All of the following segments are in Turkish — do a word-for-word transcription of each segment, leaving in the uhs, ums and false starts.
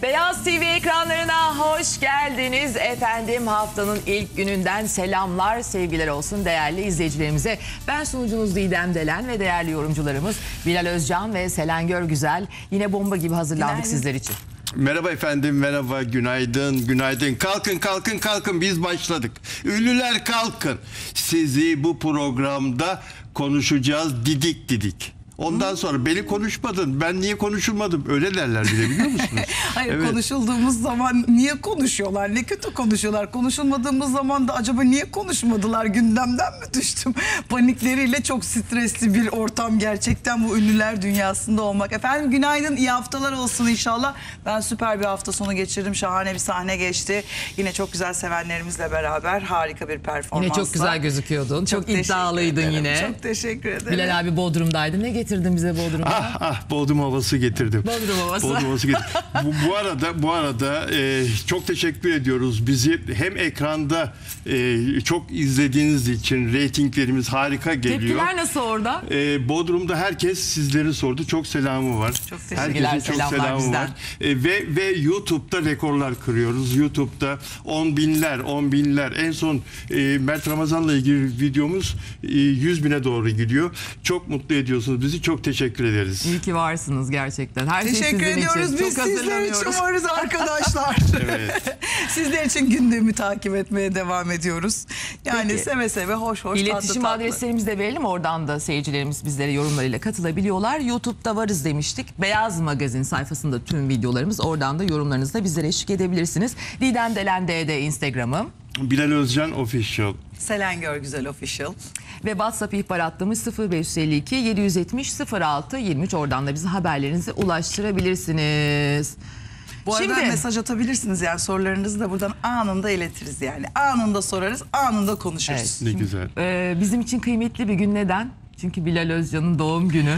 Beyaz T V ekranlarına hoş geldiniz efendim. Haftanın ilk gününden selamlar, sevgiler olsun değerli izleyicilerimize. Ben sunucunuz Didem Delen ve değerli yorumcularımız Bilal Özcan ve Selen Görgüzel. Yine bomba gibi hazırlandık Günaydın. Sizler için. Merhaba efendim, merhaba, günaydın, günaydın. Kalkın, kalkın, kalkın, biz başladık. Ünlüler kalkın. Sizi bu programda konuşacağız didik didik. Ondan sonra beni konuşmadın, ben niye konuşulmadım öyle derler bile, biliyor musunuz? Hayır, evet. Konuşulduğumuz zaman niye konuşuyorlar, ne kötü konuşuyorlar. Konuşulmadığımız zaman da acaba niye konuşmadılar, gündemden mi düştüm? Panikleriyle çok stresli bir ortam gerçekten bu ünlüler dünyasında olmak. Efendim günaydın, iyi haftalar olsun inşallah. Ben süper bir hafta sonu geçirdim, şahane bir sahne geçti. Yine çok güzel sevenlerimizle beraber harika bir performansla. Yine çok güzel gözüküyordun, çok, çok iddialıydın yine. Çok teşekkür ederim. Bilal abi Bodrum'daydı, ne getirdin bize Bodrum'da? Ah ah, Bodrum havası getirdim. Bodrum havası. Bodrum havası getirdim. bu, bu arada bu arada e, çok teşekkür ediyoruz. Bizi hem ekranda e, çok izlediğiniz için reytinglerimiz harika geliyor. Tepkiler nasıl orada? E, Bodrum'da herkes sizleri sordu. Çok selamı var. Çok teşekkürler. Herkesin çok selamı bizden. var. E, ve ve YouTube'da rekorlar kırıyoruz. YouTube'da on binler, on binler. En son e, Mert Ramazan'la ilgili videomuz e, yüz bine doğru gidiyor. Çok mutlu ediyorsunuz bizi. Çok teşekkür ederiz. İyi ki varsınız gerçekten. Her teşekkür şey sizin ediyoruz. için. Biz Çok sizler için varız arkadaşlar. Evet. Sizler için gündemi takip etmeye devam ediyoruz. Yani Peki. seve seve, hoş hoş, İletişim tatlı tatlı. adreslerimizi de verelim. Oradan da seyircilerimiz bizlere yorumlarıyla katılabiliyorlar. YouTube'da varız demiştik. Beyaz Magazin sayfasında tüm videolarımız. Oradan da yorumlarınızla bizlere eşlik edebilirsiniz. Didem Delen D D Instagram'ım. Bilal Özcan Official. Selen Görgüzel Official. Ve WhatsApp ihbar hattımız sıfır beş yüz elli iki yedi yüz yetmiş sıfır altı yirmi üç. Oradan da bize haberlerinizi ulaştırabilirsiniz. Bu arada Şimdi, mesaj atabilirsiniz, yani sorularınızı da buradan anında iletiriz yani. Anında sorarız, anında konuşuruz. Evet. Ne güzel. e, bizim için kıymetli bir gün, neden? Çünkü Bilal Özcan'ın doğum günü.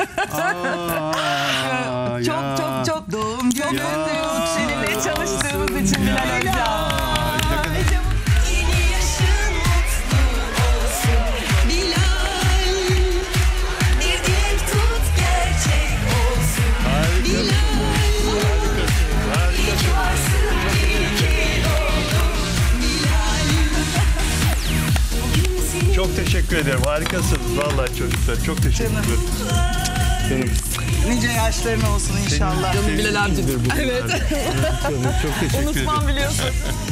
Aa, çok ya. çok çok Doğum günü mutluyuz seninle çalıştığımız için Bilal Özcan. Çok teşekkür ederim. Harikasınız vallahi çocuklar. Çok teşekkür ederim. Canım. Nice yaşların olsun inşallah. Canım Bilal amcım. Evet. Canım, çok teşekkür ederim. Unutmam biliyorsun.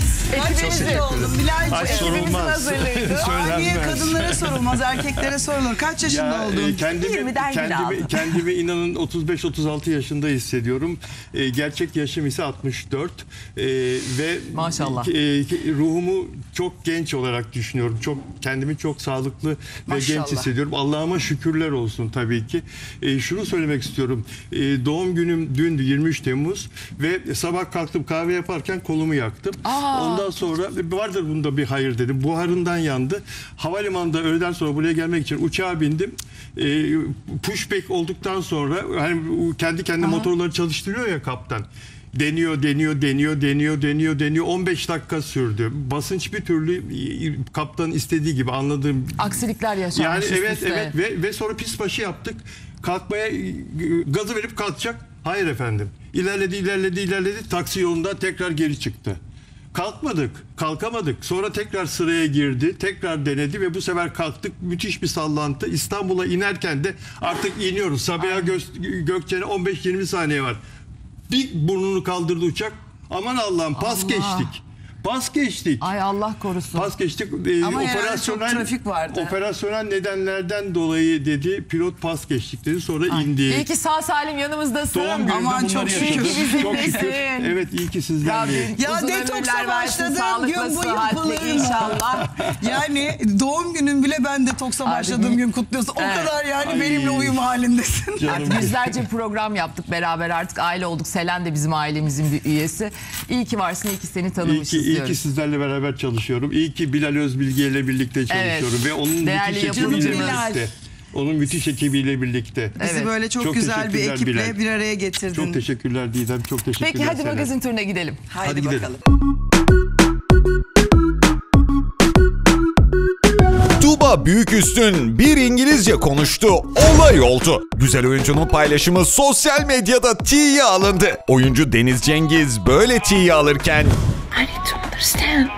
Kaç yaşında oldun Bilal'cığım? Ay sorulmaz. Aa, niye kadınlara sorulmaz, erkeklere sorulur. Kaç yaşında Ya, oldun? E, kendimi, kendimi, kendimi inanın otuz beş otuz altı yaşında hissediyorum. E, gerçek yaşım ise altmış dört. E, ve Maşallah. E, ruhumu çok genç olarak düşünüyorum. Çok kendimi çok sağlıklı Maşallah. ve genç hissediyorum. Allah'ıma şükürler olsun tabii ki. E, şunu söylemek istiyorum. E, doğum günüm dündü, yirmi üç Temmuz ve sabah kalktım, kahve yaparken kolumu yaktım. Aa. Ondan sonra vardır bunda bir hayır dedim. Buharından yandı. Havalimanında öğleden sonra buraya gelmek için uçağa bindim. E, pushback olduktan sonra hani kendi kendi Aha. motorları çalıştırıyor ya kaptan. Deniyor, deniyor, deniyor, deniyor, deniyor, deniyor. on beş dakika sürdü. Basınç bir türlü kaptanın istediği gibi, anladığım. Aksilikler yaşanmış. Yani evet üst üste. evet ve, ve sonra pis başı yaptık. Kalkmaya gazı verip kalkacak. Hayır efendim. İlerledi, ilerledi, ilerledi. Taksi yolunda tekrar geri çıktı. Kalkmadık, kalkamadık. Sonra tekrar sıraya girdi, tekrar denedi ve bu sefer kalktık. Müthiş bir sallantı. İstanbul'a inerken de artık iniyoruz. Sabiha Gökçen'e on beş yirmi saniye var. Bir burnunu kaldırdı uçak. Aman Allah'ım, pas Allah. geçtik. Pas geçtik. Ay Allah korusun. Pas geçtik. Ee, Ama operasyonel, çok trafik vardı. Operasyonel nedenlerden dolayı dedi. Pilot pas geçtik dedi. Sonra Ay. indi. İyi ki sağ salim yanımızdasın. Doğum gününde Aman bunları çok yaşadım. şükür. Çok şükür. Evet, iyi ki sizlerleyim. Ya Uzun detoksa ömürler versin, başladım, sağlıklı, gün bu sıhhatli yapılır inşallah. Yani doğum günün bile ben detoksa Abi, başladığım gün kutluyorsun. O evet. kadar yani Ay. benimle uyum halindesin. Canım Artık yüzlerce program yaptık beraber, artık aile olduk. Selen de bizim ailemizin bir üyesi. İyi ki varsın, iyi ki seni İyi tanımışız ki, iyi diyoruz. ki sizlerle beraber çalışıyorum. İyi ki Bilal Özbilge ile birlikte çalışıyorum. Evet. Ve onun Değerli müthiş yapımcımız. ekibiyle Bilal. birlikte. Onun müthiş ekibiyle birlikte. Bizi Evet. böyle çok, Çok güzel bir teşekkürler ekiple Bilal. bir araya getirdin. Çok teşekkürler Didem. Çok teşekkürler. Peki hadi Selen. magazin turuna gidelim. Haydi Hadi gidelim. bakalım. Tuğba sabah büyük üstün bir İngilizce konuştu, olay oldu. Güzel oyuncunun paylaşımı sosyal medyada tiye alındı. Oyuncu Deniz Cengiz böyle tiye alırken I need to understand.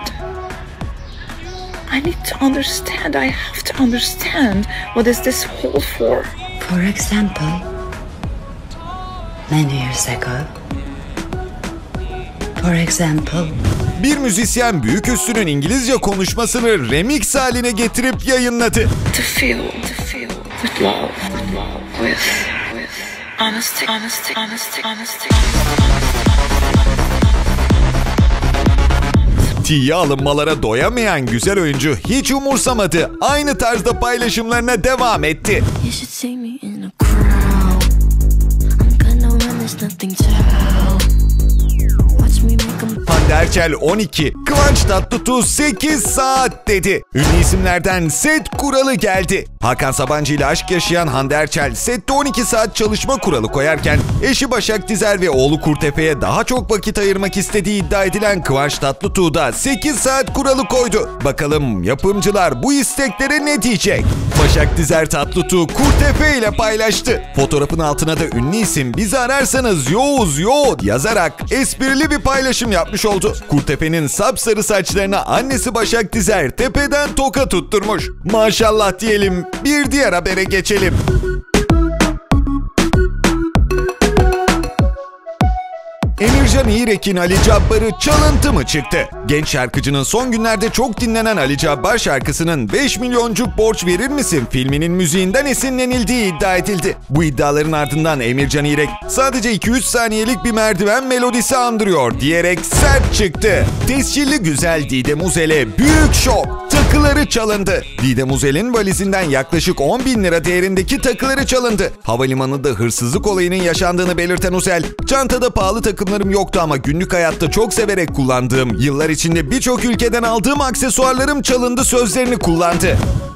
I need to understand. I have to understand. What is this hole for? For example, many years ago, for example, bir müzisyen büyük üstünün İngilizce konuşmasını remix haline getirip yayınladı. To feel, to feel with love, with love, with, with honesty, honesty, honesty, honesty, honesty. Tiye alınmalara doyamayan güzel oyuncu hiç umursamadı. Aynı tarzda paylaşımlarına devam etti. You should see me in a crowd. I'm gonna run, there's nothing to help. Watch me make 'em. Hande Erçel on iki, Kıvanç Tatlıtuğ sekiz saat dedi. Ünlü isimlerden set kuralı geldi. Hakan Sabancı ile aşk yaşayan Hande Erçel sette on iki saat çalışma kuralı koyarken eşi Başak Dizer ve oğlu Kurtefe'ye daha çok vakit ayırmak istediği iddia edilen Kıvanç Tatlıtuğ da sekiz saat kuralı koydu. Bakalım yapımcılar bu isteklere ne diyecek? Başak Dizer Tatlıtuğ Kurtefe ile paylaştı. Fotoğrafın altına da ünlü isim bizi ararsanız yoğuz yoğ yazarak esprili bir paylaşım yapmış oldu. Kurtefe'nin sapsarı saçlarına annesi Başak Dizer tepeden toka tutturmuş. Maşallah diyelim, bir diğer habere geçelim. Emircan İğrek'in Ali Cabbar'ı çalıntı mı çıktı? Genç şarkıcının son günlerde çok dinlenen Ali Cabbar şarkısının beş milyoncuk borç verir misin filminin müziğinden esinlenildiği iddia edildi. Bu iddiaların ardından Emircan İğrek sadece iki üç saniyelik bir merdiven melodisi andırıyor diyerek sert çıktı. Tescilli güzel Didem Uzel'e büyük şok. Takıları çalındı. Didem Uzel'in valizinden yaklaşık on bin lira değerindeki takıları çalındı. Havalimanında hırsızlık olayının yaşandığını belirten Uzel, çantada pahalı takımlarım yoktu ama günlük hayatta çok severek kullandığım, yıllar içinde birçok ülkeden aldığım aksesuarlarım çalındı sözlerini kullandı.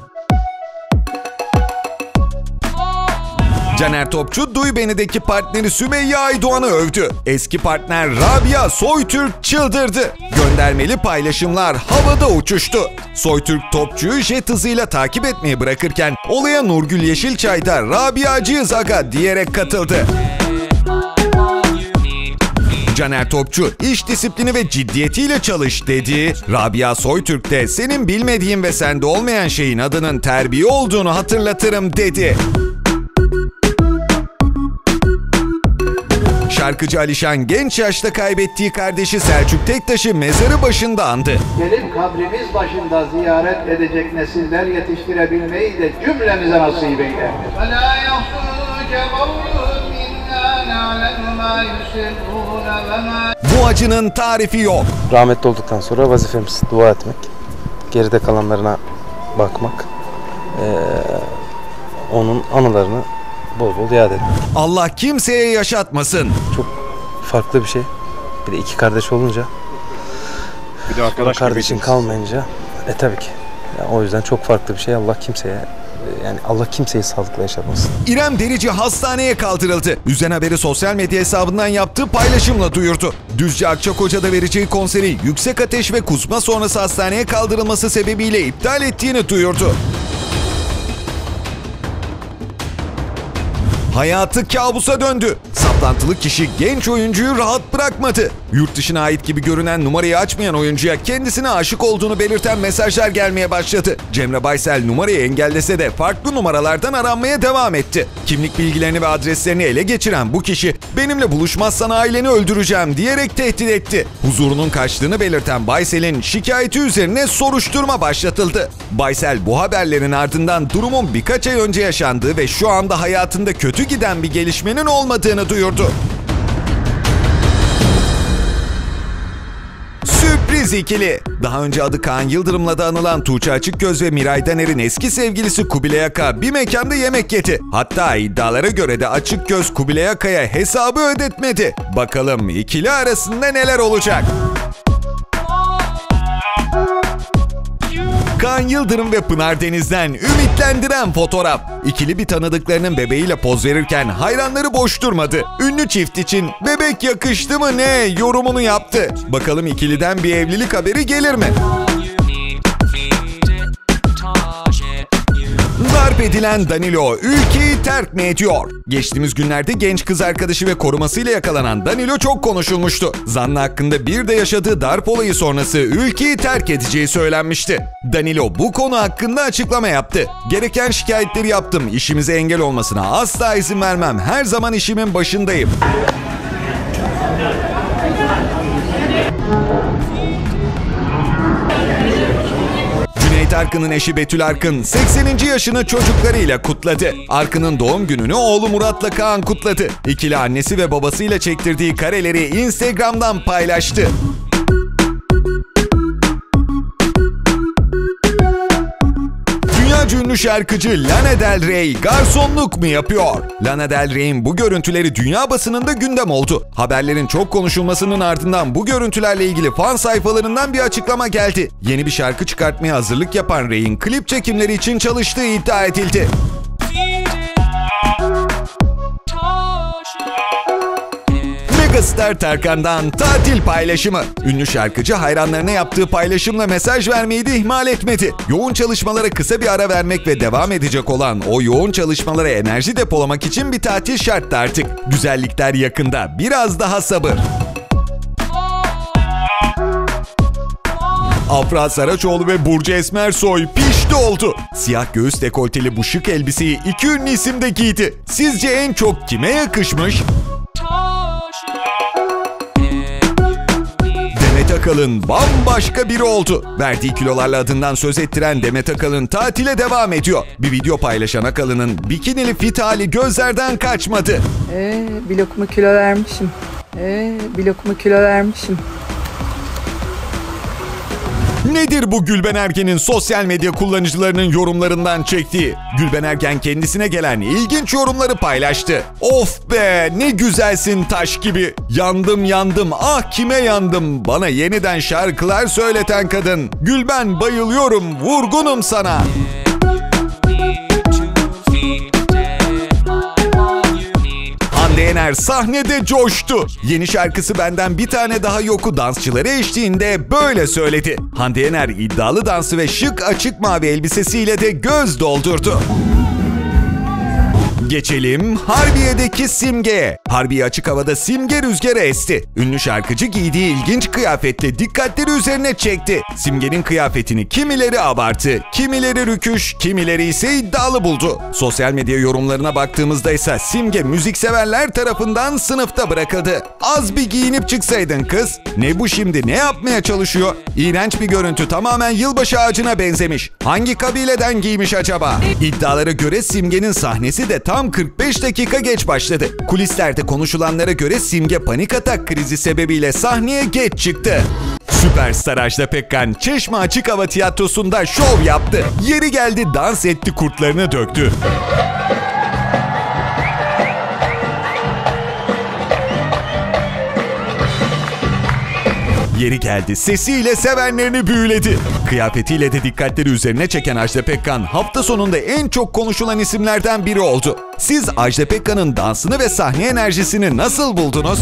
Caner Topçu, Duy Beni'deki partneri Sümeyye Aydoğan'ı övdü. Eski partner Rabia Soytürk çıldırdı. Göndermeli paylaşımlar havada uçuştu. Soytürk Topçu'yu jet hızıyla takip etmeyi bırakırken olaya Nurgül Yeşilçay da Rabia'cıyız aga diyerek katıldı. Caner Topçu, iş disiplini ve ciddiyetiyle çalış dedi. Rabia Soytürk de senin bilmediğin ve sende olmayan şeyin adının terbiye olduğunu hatırlatırım dedi. Şarkıcı Alişan genç yaşta kaybettiği kardeşi Selçuk Tektaş'ı mezarı başında andı. Gelip kabrimiz başında ziyaret edecek nesiller yetiştirebilmeyi de cümlemize nasip eyle. Bu acının tarifi yok. Rahmetli olduktan sonra vazifemiz dua etmek, geride kalanlarına bakmak, ee, onun anılarını bol bol yad etmek. Allah kimseye yaşatmasın. Çok farklı bir şey. Bir de iki kardeş olunca, Bir de arkadaş kardeşin kalmayınca, e tabii ki. Yani o yüzden çok farklı bir şey. Allah kimseye, yani Allah kimseyi sağlıkla yaşatmasın. İrem Derici hastaneye kaldırıldı. Üzen Haber'i sosyal medya hesabından yaptığı paylaşımla duyurdu. Düzce Akçakoca'da vereceği konseri yüksek ateş ve kusma sonrası hastaneye kaldırılması sebebiyle iptal ettiğini duyurdu. Hayatı kabusa döndü. Saplantılı kişi genç oyuncuyu rahat bırakmadı. Yurt dışına ait gibi görünen numarayı açmayan oyuncuya kendisine aşık olduğunu belirten mesajlar gelmeye başladı. Cemre Baysel numarayı engellese de farklı numaralardan aranmaya devam etti. Kimlik bilgilerini ve adreslerini ele geçiren bu kişi benimle buluşmazsan aileni öldüreceğim diyerek tehdit etti. Huzurunun kaçtığını belirten Baysel'in şikayeti üzerine soruşturma başlatıldı. Baysel bu haberlerin ardından durumun birkaç ay önce yaşandığı ve şu anda hayatında kötü giden bir gelişmenin olmadığını duyurdu. Sürpriz ikili. Daha önce adı Kaan Yıldırım'la da anılan Tuğçe Açıkgöz ve Miray Daner'in eski sevgilisi Kubilay Aka bir mekanda yemek yedi. Hatta iddialara göre de Açıkgöz Kubilay Aka'ya hesabı ödetmedi. Bakalım ikili arasında neler olacak? Kaan Yıldırım ve Pınar Deniz'den ümitlendiren fotoğraf. İkili bir tanıdıklarının bebeğiyle poz verirken hayranları boş durmadı. Ünlü çift için bebek yakıştı mı ne yorumunu yaptı. Bakalım ikiliden bir evlilik haberi gelir mi? Darp edilen Danilo ülkeyi terk mi ediyor? Geçtiğimiz günlerde genç kız arkadaşı ve korumasıyla yakalanan Danilo çok konuşulmuştu. Zanlı hakkında bir de yaşadığı darp olayı sonrası ülkeyi terk edeceği söylenmişti. Danilo bu konu hakkında açıklama yaptı. Gereken şikayetleri yaptım. İşimize engel olmasına asla izin vermem. Her zaman işimin başındayım. Cüneyt Arkın'ın eşi Betül Arkın sekseninci yaşını çocuklarıyla kutladı. Arkın'ın doğum gününü oğlu Murat'la Kaan kutladı. İkili annesi ve babasıyla çektirdiği kareleri Instagram'dan paylaştı. Dünyaca ünlü şarkıcı Lana Del Rey garsonluk mu yapıyor? Lana Del Rey'in bu görüntüleri dünya basınında gündem oldu. Haberlerin çok konuşulmasının ardından bu görüntülerle ilgili fan sayfalarından bir açıklama geldi. Yeni bir şarkı çıkartmaya hazırlık yapan Rey'in klip çekimleri için çalıştığı iddia edildi. Megastar Tarkan'dan tatil paylaşımı. Ünlü şarkıcı hayranlarına yaptığı paylaşımla mesaj vermeyi de ihmal etmedi. Yoğun çalışmalara kısa bir ara vermek ve devam edecek olan o yoğun çalışmalara enerji depolamak için bir tatil şarttı artık. Güzellikler yakında, biraz daha sabır. Afra Saraçoğlu ve Burcu Esmersoy pişti oldu. Siyah göğüs dekolteli bu şık elbiseyi iki ünlü isim de giydi. Sizce en çok kime yakışmış? Demet Akalın bambaşka biri oldu. Verdiği kilolarla adından söz ettiren Demet Akalın tatile devam ediyor. Bir video paylaşan Akalın'ın bikinili fit hali gözlerden kaçmadı. Ee, bir lokma kilo vermişim. Ee, bir lokma kilo vermişim. Nedir bu Gülben Ergen'in sosyal medya kullanıcılarının yorumlarından çektiği? Gülben Ergen kendisine gelen ilginç yorumları paylaştı. Of be, ne güzelsin taş gibi. Yandım yandım, ah kime yandım. Bana yeniden şarkılar söyleten kadın. Gülben, bayılıyorum, vurgunum sana. Hande Yener sahnede coştu. Yeni şarkısı Benden Bir Tane Daha Yok'u dansçıları eşliğinde böyle söyledi. Hande Yener iddialı dansı ve şık açık mavi elbisesiyle de göz doldurdu. Geçelim Harbiye'deki Simge'ye. Harbiye açık havada Simge rüzgarı esti. Ünlü şarkıcı giydiği ilginç kıyafetle dikkatleri üzerine çekti. Simge'nin kıyafetini kimileri abartı, kimileri rüküş, kimileri ise iddialı buldu. Sosyal medya yorumlarına baktığımızda ise Simge müzikseverler tarafından sınıfta bırakıldı. Az bir giyinip çıksaydın kız. Ne bu şimdi, ne yapmaya çalışıyor? İğrenç bir görüntü, tamamen yılbaşı ağacına benzemiş. Hangi kabileden giymiş acaba? İddialara göre Simge'nin sahnesi de tam kırk beş dakika geç başladı. Kulislerde konuşulanlara göre Simge panik atak krizi sebebiyle sahneye geç çıktı. Süperstar Ajda Pekkan Çeşme Açık Hava Tiyatrosu'nda şov yaptı. Yeri geldi dans etti, kurtlarını döktü. Yeri geldi sesiyle sevenlerini büyüledi. Kıyafetiyle de dikkatleri üzerine çeken Ajda Pekkan hafta sonunda en çok konuşulan isimlerden biri oldu. Siz Ajda Pekkan'ın dansını ve sahne enerjisini nasıl buldunuz?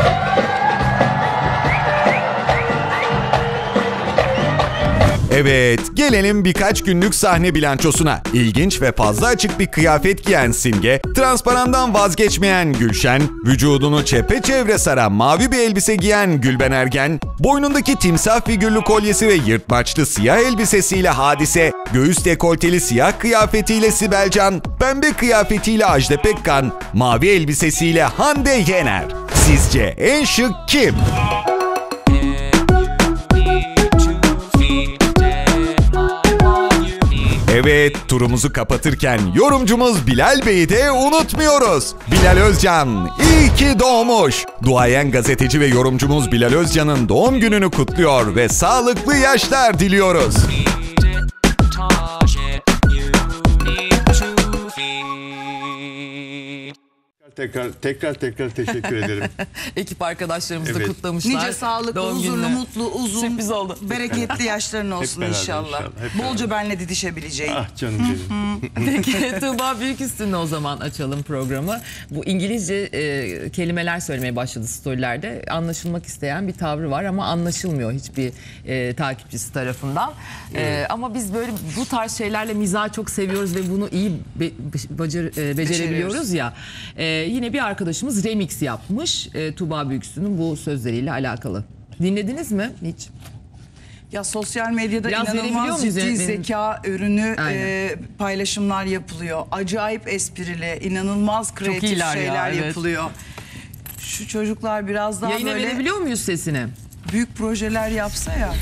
Evet, gelelim birkaç günlük sahne bilançosuna. İlginç ve fazla açık bir kıyafet giyen Simge, transparandan vazgeçmeyen Gülşen, vücudunu çepeçevre saran mavi bir elbise giyen Gülben Ergen, boynundaki timsah figürlü kolyesi ve yırtmaçlı siyah elbisesiyle Hadise, göğüs dekolteli siyah kıyafetiyle Sibel Can, pembe kıyafetiyle Ajda Pekkan, mavi elbisesiyle Hande Yener. Sizce en şık kim? Evet, turumuzu kapatırken yorumcumuz Bilal Bey'i de unutmuyoruz. Bilal Özcan, iyi ki doğmuş. Duayen gazeteci ve yorumcumuz Bilal Özcan'ın doğum gününü kutluyor ve sağlıklı yaşlar diliyoruz. Tekrar tekrar tekrar teşekkür ederim. Ekip arkadaşlarımız da Evet. kutlamışlar. Nice sağlıklı, Doğum huzurlu, gününü. mutlu, uzun, Sürpriz oldu. bereketli yaşların olsun beraber inşallah. inşallah, hep beraber. Bolca benle didişebileceğin. Ah canım benim. Peki Tuğba Büyüküstün'le o zaman açalım programı. Bu İngilizce e, kelimeler söylemeye başladı storylerde. Anlaşılmak isteyen bir tavrı var ama anlaşılmıyor hiçbir e, takipçisi tarafından. E, ama biz böyle bu tarz şeylerle mizahı çok seviyoruz ve bunu iyi be, bacar, e, becerebiliyoruz ya. E, yine bir arkadaşımız remix yapmış e, Tuğba Büyüküstün'ün bu sözleriyle alakalı. Dinlediniz mi hiç? Ya sosyal medyada Biraz verebiliyor inanılmaz muyuz? ciddi Benim- zeka ürünü Aynen. e, paylaşımlar yapılıyor. Acayip esprili, inanılmaz kreatif iyiler ya, şeyler evet. yapılıyor. Şu çocuklar biraz daha Yayına böyle verebiliyor muyuz sesini? büyük projeler yapsa ya.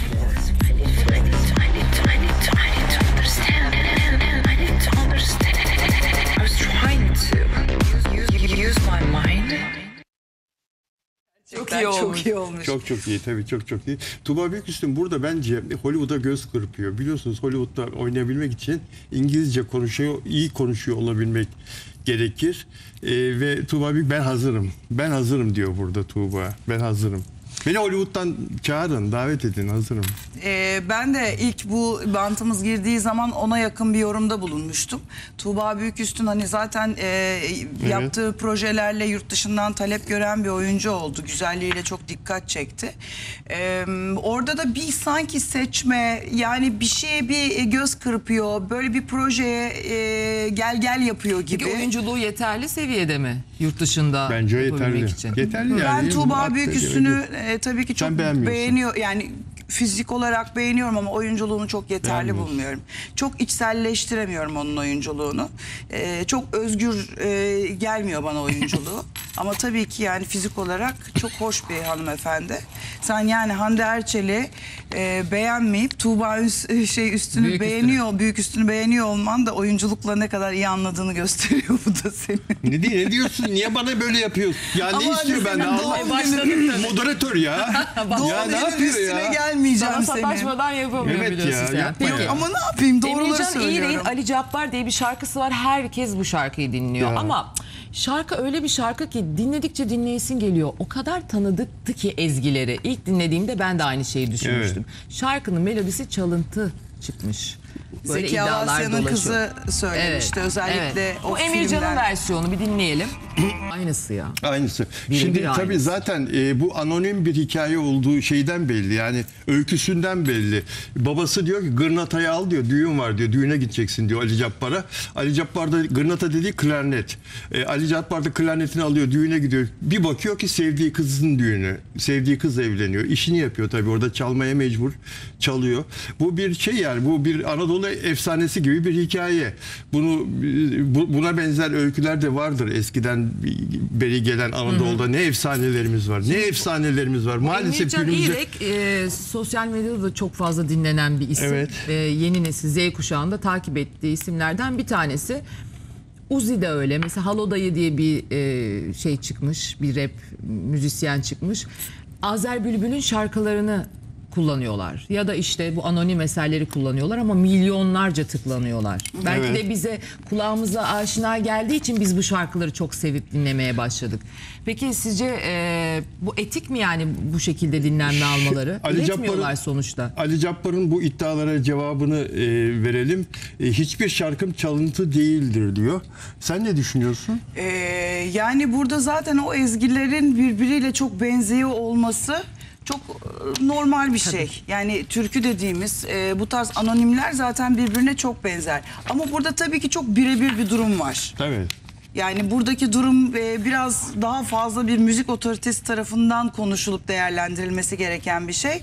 Çok iyi olmuş. Çok iyi olmuş. Çok çok iyi tabii çok çok iyi. Tuğba Büyüküstün burada bence Hollywood'a göz kırpıyor. Biliyorsunuz Hollywood'da oynayabilmek için İngilizce konuşuyor, iyi konuşuyor olabilmek gerekir. Ee, ve Tuğba Büyük ben hazırım. Ben hazırım diyor burada Tuğba. Ben hazırım. Beni Hollywood'dan çağırın, davet edin, hazırım. Ee, ben de ilk bu bantımız girdiği zaman ona yakın bir yorumda bulunmuştum. Tuğba Büyüküstün hani zaten e, yaptığı projelerle yurt dışından talep gören bir oyuncu oldu. Güzelliğiyle çok dikkat çekti. Ee, orada da bir sanki seçme, yani bir şeye bir göz kırpıyor. Böyle bir projeye e, gel gel yapıyor gibi. Peki oyunculuğu yeterli seviyede mi yurt dışında Bence yapabilmek yeterli. için? Yeterli yani. Ben Tuğba Hatta- Büyüküstün'ü e, tabii ki çok Sen beğenmiyorsun. beğeniyor, yani fizik olarak beğeniyorum ama oyunculuğunu çok yeterli Beğenmiyorsun. bulmuyorum. Çok içselleştiremiyorum onun oyunculuğunu. E, çok özgür e, gelmiyor bana oyunculuğu. Ama tabii ki yani fizik olarak çok hoş bir hanımefendi. Sen yani Hande Erçel'i e, beğenmeyip Tuğba Üs- şey üstünü Büyük beğeniyor, büyük üstünü beğeniyor olman da oyunculukla ne kadar iyi anladığını gösteriyor bu da senin. Ne, diye, ne diyorsun? Niye bana böyle yapıyorsun? Ya Ama ne istiyor hani benden? senin Allah doğum Başladık tabii. moderatör ya. Doğum ya ne günün yapıyor üstüne ya? gelmeyeceğim Sana senin. sataşmadan yapamıyor Evet biliyorsun ya, sen. yapma Peki. ya. Ama ne yapayım, doğruları Emircan söylüyorum. İğrek'in Ali Cabbar diye bir şarkısı var. Herkes bu şarkıyı dinliyor. Ya. Ama şarkı öyle bir şarkı ki dinledikçe dinleyesin geliyor. O kadar tanıdıktı ki ezgileri. İlk dinlediğimde ben de aynı şeyi düşünmüştüm. Şarkının melodisi çalıntı çıkmış. Böyle Zeki iddialar Alasya'nın dolaşıyor. kızı söylemişti özellikle evet. o Bu Emircan'ın filmden. versiyonu bir dinleyelim. Aynısı ya. Aynısı. Birebir Şimdi aynısı. tabii zaten e, bu anonim bir hikaye olduğu şeyden belli. Yani öyküsünden belli. Babası diyor ki gırnatayı al diyor. Düğün var diyor. Düğüne gideceksin diyor Ali Cabbar'a. Ali Cabbar da gırnata dediği klarnet. E, Ali Cabbar da klarnetini alıyor. Düğüne gidiyor. Bir bakıyor ki sevdiği kızın düğünü. Sevdiği kız evleniyor. İşini yapıyor tabii. Orada çalmaya mecbur. Çalıyor. Bu bir şey yani. Bu bir Anadolu efsanesi gibi bir hikaye. Bunu bu, buna benzer öyküler de vardır eskiden beri gelen Anadolu'da. Ne efsanelerimiz var. Ne efsanelerimiz var. Maalesef Emircan günümüzde İğrek e, sosyal medyada da çok fazla dinlenen bir isim. Evet. E, yeni nesil Z kuşağında takip ettiği isimlerden bir tanesi. Uzi de öyle. Mesela Halo Dayı diye bir e, şey çıkmış. Bir rap müzisyen çıkmış. Azer Bülbül'ün şarkılarını kullanıyorlar. Ya da işte bu anonim eserleri kullanıyorlar ama milyonlarca tıklanıyorlar. Belki Evet. de bize kulağımıza aşina geldiği için biz bu şarkıları çok sevip dinlemeye başladık. Peki sizce e, bu etik mi yani bu şekilde dinlenme almaları? Ali Üretmiyorlar Cabbar'ın- sonuçta. Ali Cabbar'ın bu iddialara cevabını e, verelim. E, hiçbir şarkım çalıntı değildir diyor. Sen ne düşünüyorsun? Ee, yani burada zaten o ezgilerin birbiriyle çok benziyor olması çok e, normal bir şey. Yani türkü dediğimiz e, bu tarz anonimler zaten birbirine çok benzer. Ama burada tabii ki çok birebir bir durum var. Evet. Yani buradaki durum e, biraz daha fazla bir müzik otoritesi tarafından konuşulup değerlendirilmesi gereken bir şey.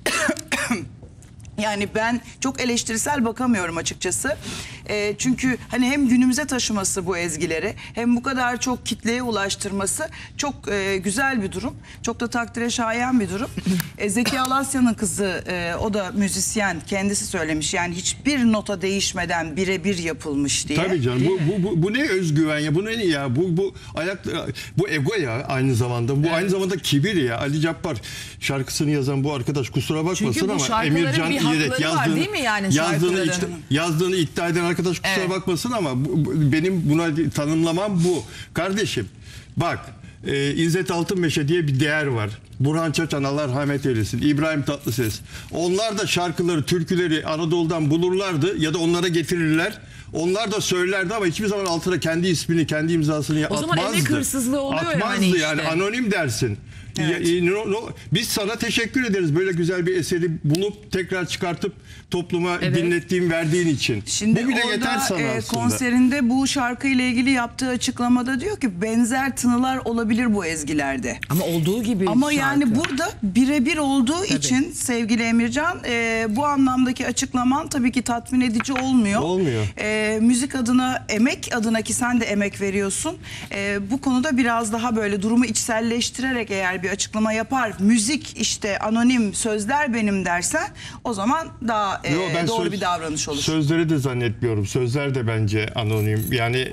Yani ben çok eleştirisel bakamıyorum açıkçası. E, çünkü hani hem günümüze taşıması bu ezgileri hem bu kadar çok kitleye ulaştırması çok e, güzel bir durum. Çok da takdire şayan bir durum. E, Zeki Alasya'nın kızı e, o da müzisyen, kendisi söylemiş. Yani hiçbir nota değişmeden birebir yapılmış diye. Tabii canım. Bu, bu, bu, bu ne özgüven ya? Bu ne ya? Bu bu ayak bu ego ya aynı zamanda. Bu aynı zamanda kibir ya. Ali Cabbar şarkısını yazan bu arkadaş kusura bakmasın Çünkü bu ama şarkıların Emircan bir İğrek hakları var yazdığını değil mi yani yazdığını, şarkıların? işte- yazdığını iddia eden arkadaş kusura Evet. bakmasın ama bu- bu- benim buna tanımlamam bu. Kardeşim Bak e, İzzet Altınmeşe diye bir değer var. Burhan Çaçan Allah rahmet eylesin. İbrahim Tatlıses. Onlar da şarkıları, türküleri Anadolu'dan bulurlardı ya da onlara getirirler. Onlar da söylerdi ama hiçbir zaman altına kendi ismini, kendi imzasını O atmazdı. zaman emek hırsızlığı oluyor Atmazdı yani işte. yani anonim dersin. Evet. Ya, no, no, biz sana teşekkür ederiz böyle güzel bir eseri bulup tekrar çıkartıp topluma Evet. dinlettiğin, verdiğin için. Şimdi Bu bile orada yeter sana e, aslında. konserinde bu şarkıyla ilgili yaptığı açıklamada diyor ki benzer tınılar olabilir bu ezgilerde. Ama olduğu gibi Ama şarkı. yani burada birebir olduğu için sevgili Emircan e, bu anlamdaki açıklaman tabii ki tatmin edici olmuyor. Olmuyor. E, müzik adına, emek adına ki sen de emek veriyorsun. E, bu konuda biraz daha böyle durumu içselleştirerek eğer bir açıklama yapar. Müzik işte anonim, sözler benim dersen o zaman daha e, Yo, ben doğru söz- bir davranış olur. Sözleri de zannetmiyorum. Sözler de bence anonim. Yani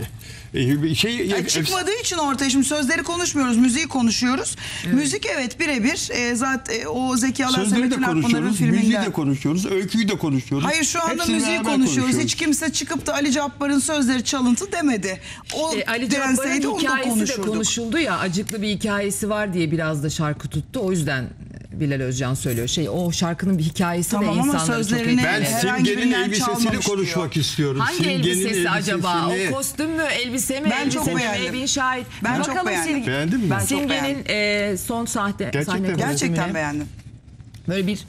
e, şey Yani çıkmadığı için ortaya şimdi sözleri konuşmuyoruz, müziği konuşuyoruz. Müzik evet birebir e, zaten e, o Zeki Alasya sözleri de Metin Akpınar'ın konuşuyoruz, müziği filminden. de konuşuyoruz, öyküyü de konuşuyoruz. Hayır şu anda Hepsini müziği beraber konuşuyoruz. Hiç kimse çıkıp da Ali Cabbar'ın sözleri çalıntı demedi. O E, Ali denseydi Cabbar'ın onu da hikayesi de konuşurduk. konuşuldu ya, acıklı bir hikayesi var diye biraz da şarkı tuttu. O yüzden Bilal Özcan söylüyor. Şey, o şarkının bir hikayesi Tamam de ama insanları çok sözlerini- Ben etkiledi. herhangi Simge'nin birinden elbisesini çalmamış konuşmak diyor. istiyorum. Hangi Simge'nin elbisesi acaba? elbisesini- O kostüm mü, elbise mi, Ben çok elbise mi, beğendim. Evin Şahit. Ben çok Bakalım beğendim. Simge- Beğendin mi? Ben çok Simge'nin e, son sahte, Gerçekten sahne mi? kostümüne Gerçekten beğendim. böyle bir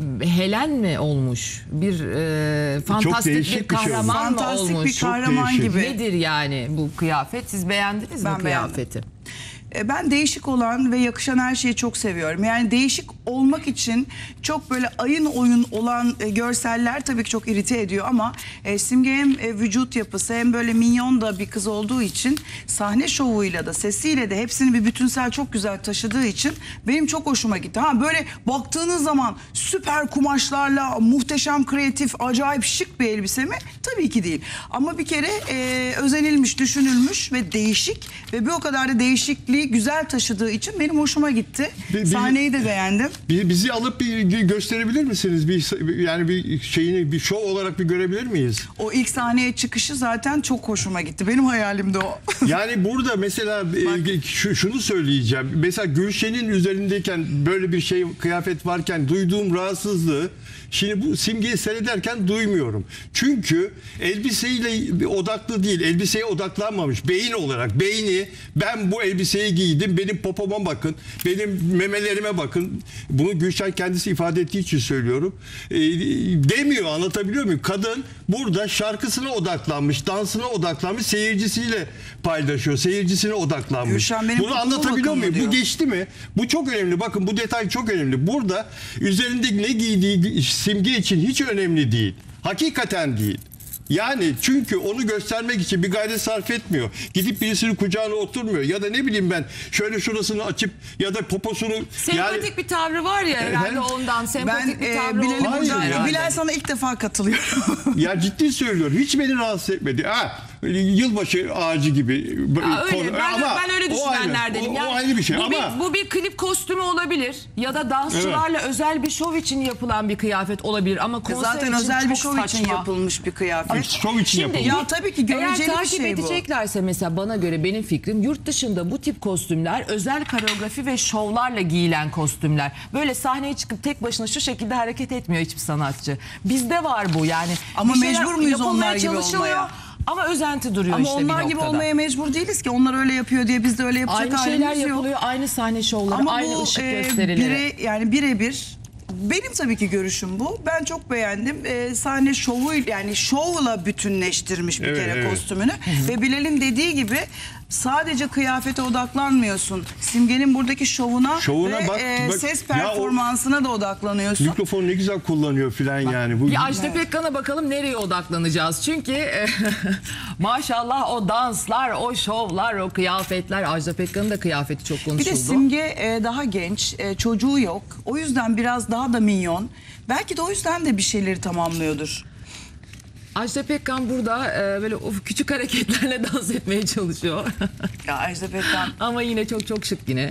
Helen mi olmuş? Bir e, fantastik değişik bir bir şey olmuş. kahraman mı Fantastik olmuş? bir kahraman değişik. gibi. Nedir yani bu kıyafet? Siz beğendiniz Ben mi beğendim. kıyafeti? E, Ben değişik olan ve yakışan her şeyi çok seviyorum. Yani değişik olmak için çok böyle ayın oyun olan e, görseller tabii ki çok irite ediyor ama e, Simge hem e, vücut yapısı hem böyle minyon da bir kız olduğu için sahne şovuyla da sesiyle de hepsini bir bütünsel çok güzel taşıdığı için benim çok hoşuma gitti. Ha böyle baktığınız zaman süper kumaşlarla muhteşem kreatif acayip şık bir elbise mi? Tabii ki değil. Ama bir kere e, özenilmiş, düşünülmüş ve değişik ve bir o kadar da değişikliği güzel taşıdığı için benim hoşuma gitti. Bir- bir- Sahneyi de beğendim. Bi- Bizi alıp bir gö- gösterebilir misiniz? Bir yani bir şeyini bir şov olarak bir görebilir miyiz? O ilk sahneye çıkışı zaten çok hoşuma gitti. Benim hayalimde o. Yani burada mesela e, şu, şunu söyleyeceğim. Mesela Gülşen'in üzerindeyken böyle bir şey kıyafet varken duyduğum rahatsızlığı şimdi bu Simge'yi seyrederken duymuyorum. Çünkü elbiseyle odaklı değil. Elbiseye odaklanmamış. Beyin olarak. Beyni ben bu elbiseyi giydim. Benim popoma bakın. Benim memelerime bakın. Bunu Gülşen kendisi ifade ettiği için söylüyorum. E, demiyor. Anlatabiliyor muyum? Kadın burada şarkısına odaklanmış. Dansına odaklanmış. Seyircisiyle paylaşıyor. Seyircisine odaklanmış. Gülşen benim Bunu popoma anlatabiliyor bakın muyum? diyor. Bu geçti mi? Bu çok önemli. Bakın bu detay çok önemli. Burada üzerinde ne giydiği Simge için hiç önemli değil. Hakikaten değil. Yani çünkü onu göstermek için bir gayret sarf etmiyor. Gidip birisinin kucağına oturmuyor. Ya da ne bileyim ben şöyle şurasını açıp ya da poposunu Sempatik yani bir tavrı var ya herhalde Efendim? ondan. Ben Sempatik bir e, tavrı Bilal'i olduğu Hayır için burada, ya. herhalde. Bilal sana ilk defa katılıyorum. ya ciddi söylüyorum. Hiç beni rahatsız etmedi. Ha, yılbaşı ağacı gibi. Aa, öyle. Konu- Ben, ama ben öyle o ayrı. düşünenlerdenim. O, Yani o ayrı bir şey bu ama bir, bu bir klip kostümü olabilir ya da dansçılarla özel bir şov için yapılan bir kıyafet olabilir ama konser Zaten için özel çok bir şov için saçma. yapılmış bir kıyafet. şov için Şimdi yapılmış. Ya tabii ki eğer göreceli bir takip şey bu. edeceklerse mesela bana göre benim fikrim yurt dışında bu tip kostümler özel koreografi ve şovlarla giyilen kostümler. Böyle sahneye çıkıp tek başına şu şekilde hareket etmiyor hiçbir sanatçı. Bizde var bu yani. Ama Bir şeyler mecbur muyuz yapılmaya onlar gibi çalışılıyor olmaya? Ama özenti duruyor Ama işte bir onlar gibi noktada. olmaya mecbur değiliz ki. Onlar öyle yapıyor diye biz de öyle yapacak Aynı halimiz şeyler yok. yapılıyor, aynı sahne şovları, Ama aynı bu ışık e, gösterileri. bire, yani birebir benim tabii ki görüşüm bu. Ben çok beğendim. E, sahne şovu yani şovla bütünleştirmiş bir Evet, kere evet. kostümünü. Ve Bilal'in dediği gibi sadece kıyafete odaklanmıyorsun. Simge'nin buradaki şovuna, Şovuna ve bak- e, bak- ses ya o- performansına da odaklanıyorsun. mikrofonu ne güzel kullanıyor filan yani. Bu Bir Ajda Pekkan'a bakalım nereye odaklanacağız. Çünkü e, maşallah o danslar, o şovlar, o kıyafetler. Ajda Pekkan'ın da kıyafeti çok Bir konuşuldu. de Simge e, daha genç, e, çocuğu yok. O yüzden biraz daha da minyon. Belki de o yüzden de bir şeyleri tamamlıyordur. Ajda Pekkan burada e, böyle of, küçük hareketlerle dans etmeye çalışıyor. Ya Ajda Pekkan Ama yine çok çok şık yine.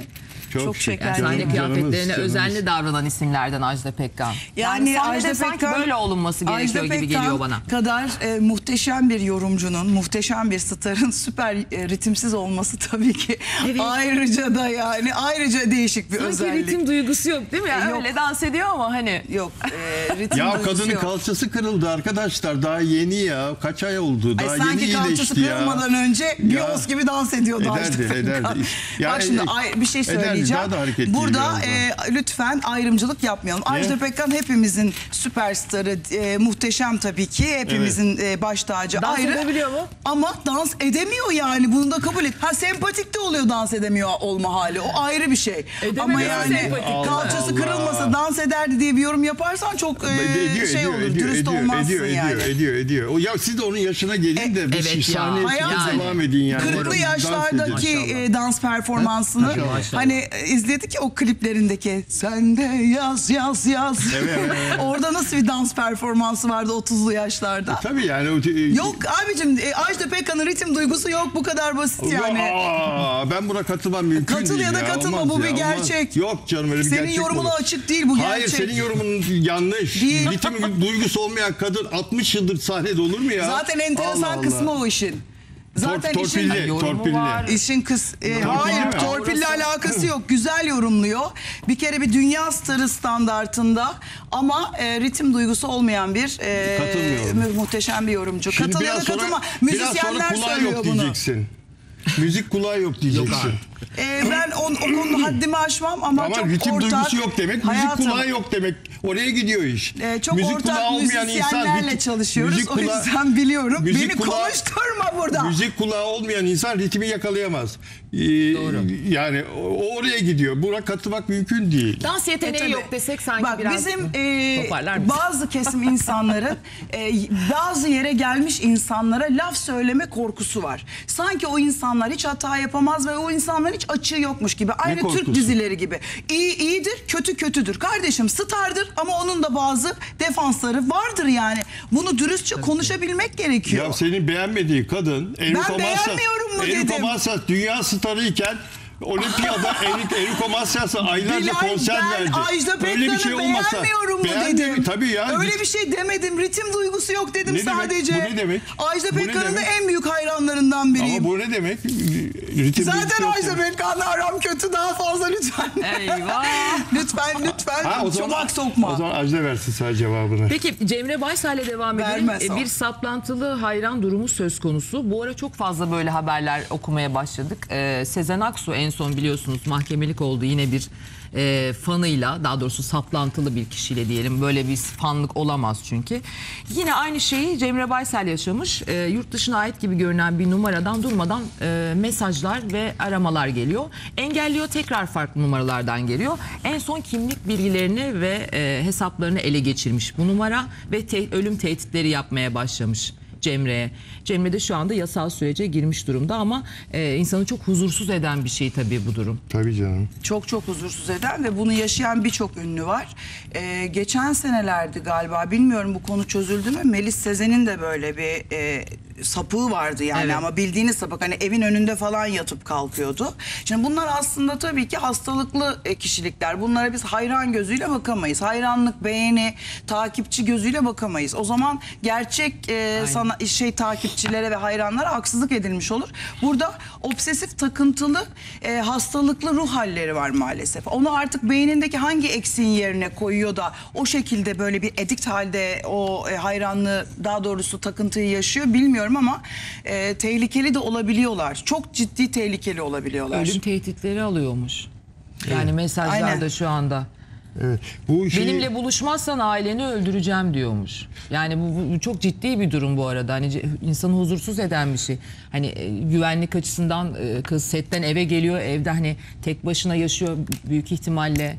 Çok şeker. Yani Canım- sahne canımız, kıyafetlerine canımız. özenli davranan isimlerden Ajda Pekkan. Yani, Yani sahnede Ajda sanki Pekkan- böyle olunması gerekiyor Ajda gibi Pekkan geliyor bana. kadar e, muhteşem bir yorumcunun, muhteşem bir starın süper e, ritimsiz olması tabii ki Evet. ayrıca da yani ayrıca değişik bir Sanki özellik. ritim duygusu yok değil mi? Yani Yok. öyle dans ediyor ama hani. Yok. E, ritim Ya duygusu kadının yok. kalçası kırıldı arkadaşlar. Daha yeni ya. Kaç ay oldu? Ay Daha sanki yeni kalçası iyileşti ya. kırılmadan önce Beyoncé gibi dans ediyordu Ederdi, Ajda Pekkan. ederdi. Ya, Bak şimdi e, ay, bir şey ederdi, söyleyeceğim. daha da hareketliydi Burada biraz e, lütfen ayrımcılık yapmayalım. Ajda Pekkan hepimizin süperstarı, e, muhteşem tabii ki. Hepimizin e, baş tacı Dans ayrı. edebiliyor mu? Ama dans edemiyor yani. Bunu da kabul et. Ha sempatik de oluyor dans edemiyor olma hali. O ayrı bir şey. Edemedi Ama mi yani sempatik? kalçası Allah kırılmasa Allah. dans ederdi diye bir yorum yaparsan çok e, şey olur. Dürüst olmazsın ediyor, yani. Ediyor, ediyor, ediyor. O, ya siz de onun yaşına gelin de bir evet ya. sahneye Hayatım, çıkıp devam edin yani. Kırklı Dans yaşlardaki edin. e, dans performansını Maşallah. hani e, izledik ya o kliplerindeki sen de yaz yaz yaz. Evet, evet, evet. Orada nasıl bir dans performansı vardı otuzlu yaşlarda. Tabii yani. O, e, Yok abicim e, Ajda Pekkan'ın ritim duygusu yok bu kadar basit yani. Aa, ben buna katılmam mümkün Katıl değil ya da katılma, Olmaz bu ya, bir olmaz. gerçek. Yok canım öyle bir Senin gerçek yorumuna olur. açık değil bu Hayır gerçek. senin yorumun yanlış. Değil. Ritim duygusu olmayan kadın altmış yıldır sahnede olur mu ya? Zaten enteresan Allah Allah. kısmı o işin. Zaten Tor- işin torpilli, yorumu torpilli. var. İşin kız e, Torpilli hayır mi? torpille alakası yok. Güzel yorumluyor. Bir kere bir dünya starı standartında ama e, ritim duygusu olmayan bir e, Katılmıyorum. mu- muhteşem bir yorumcu. Şimdi Katıl ya da biraz sonra- katılma. Biraz sonra Müzisyenler kulağı söylüyor yok bunu. diyeceksin. Müzik kulağı yok diyeceksin. E, ben on, o konuda haddimi aşmam ama, Ama çok ritim ortak. duygusu yok demek, Hayatım, müzik kulağı yok demek. Oraya gidiyor iş. e, çok müzik ortak kulağı olmayan müzisyenlerle insan, çalışıyoruz. müzik O kulağı- yüzden biliyorum. müzik Beni kulağı- konuşturma burada. Müzik kulağı olmayan insan ritmi yakalayamaz. Ee, Doğru. Yani o oraya gidiyor. Buna katılmak mümkün değil. Dans yeteneği tabii. yok desek sanki Bak, biraz bizim e, toparlar mısın? bazı kesim insanların e, bazı yere gelmiş insanlara laf söyleme korkusu var. Sanki o insanlar hiç hata yapamaz ve o insanların hiç açığı yokmuş gibi. Aynı korkusu? Türk dizileri gibi. İyi iyidir, kötü kötüdür. Kardeşim stardır ama onun da bazı defansları vardır yani. Bunu dürüstçe konuşabilmek gerekiyor. Ya senin beğenmediği kadın Enrico Macias. beğenmiyorum mu Enrico dedim? Macias dünya starıyken Olimpiyada Enrico, Enrico Macias'a aylarca Bilal, konser ben verdi. Ajda Öyle bir Pekkan'ı şey olmasa. beğenmiyorum mu Beğendi dedim. mi? Tabii ya. Öyle bir şey demedim. Ritim duygusu yok dedim Ne demek? sadece. Bu ne demek? Ajda Bu ne Pekkan'ın da demek? en büyük hayranlarından biriyim. Ama bu ne demek? Ritim Zaten duygusu yok Ajda demek. Pekkan'la aram kötü, daha fazla lütfen. Eyvah. lütfen lütfen Ha, o zaman, çomak sokma. o zaman Ajda versin sadece cevabını. Peki Cemre Baysal'le devam edelim. Vermez E, o. Bir saplantılı hayran durumu söz konusu. Bu ara çok fazla böyle haberler okumaya başladık. Ee, Sezen Aksu en son biliyorsunuz mahkemelik oldu yine bir e, fanıyla, daha doğrusu saplantılı bir kişiyle diyelim. Böyle bir fanlık olamaz çünkü. Yine aynı şeyi Cemre Baysal yaşamış. E, yurt dışına ait gibi görünen bir numaradan durmadan e, mesajlar ve aramalar geliyor. Engelliyor, tekrar farklı numaralardan geliyor. En son kimlik bilgilerini ve e, hesaplarını ele geçirmiş bu numara ve te- ölüm tehditleri yapmaya başlamış Cemre'ye. Cemre de şu anda yasal sürece girmiş durumda ama e, insanı çok huzursuz eden bir şey tabii bu durum. Tabii canım. Çok çok huzursuz eden ve bunu yaşayan birçok ünlü var. Ee, geçen senelerdi galiba, bilmiyorum bu konu çözüldü mü? Melis Sezen'in de böyle bir e, sapığı vardı yani, Evet. ama bildiğiniz sapık, hani evin önünde falan yatıp kalkıyordu. Şimdi bunlar aslında tabii ki hastalıklı e, kişilikler. Bunlara biz hayran gözüyle bakamayız. Hayranlık, beğeni, takipçi gözüyle bakamayız. O zaman gerçek e, sana şey takipçilere ve hayranlara haksızlık edilmiş olur. Burada obsesif, takıntılı, e, hastalıklı ruh halleri var maalesef. Onu artık beynindeki hangi eksiğin yerine koyuyor da o şekilde böyle bir edikt halde o e, hayranlığı, daha doğrusu takıntıyı yaşıyor bilmiyorum ama e, tehlikeli de olabiliyorlar. Çok ciddi tehlikeli olabiliyorlar. Ölüm tehditleri alıyormuş. Yani mesajlarda Aynen. şu anda. Evet. Bu şeyi- Benimle buluşmazsan aileni öldüreceğim diyormuş. Yani bu, bu çok ciddi bir durum bu arada. Hani ce- insanı huzursuz eden bir şey. Hani e, güvenlik açısından e, kız setten eve geliyor. Evde hani tek başına yaşıyor büyük ihtimalle.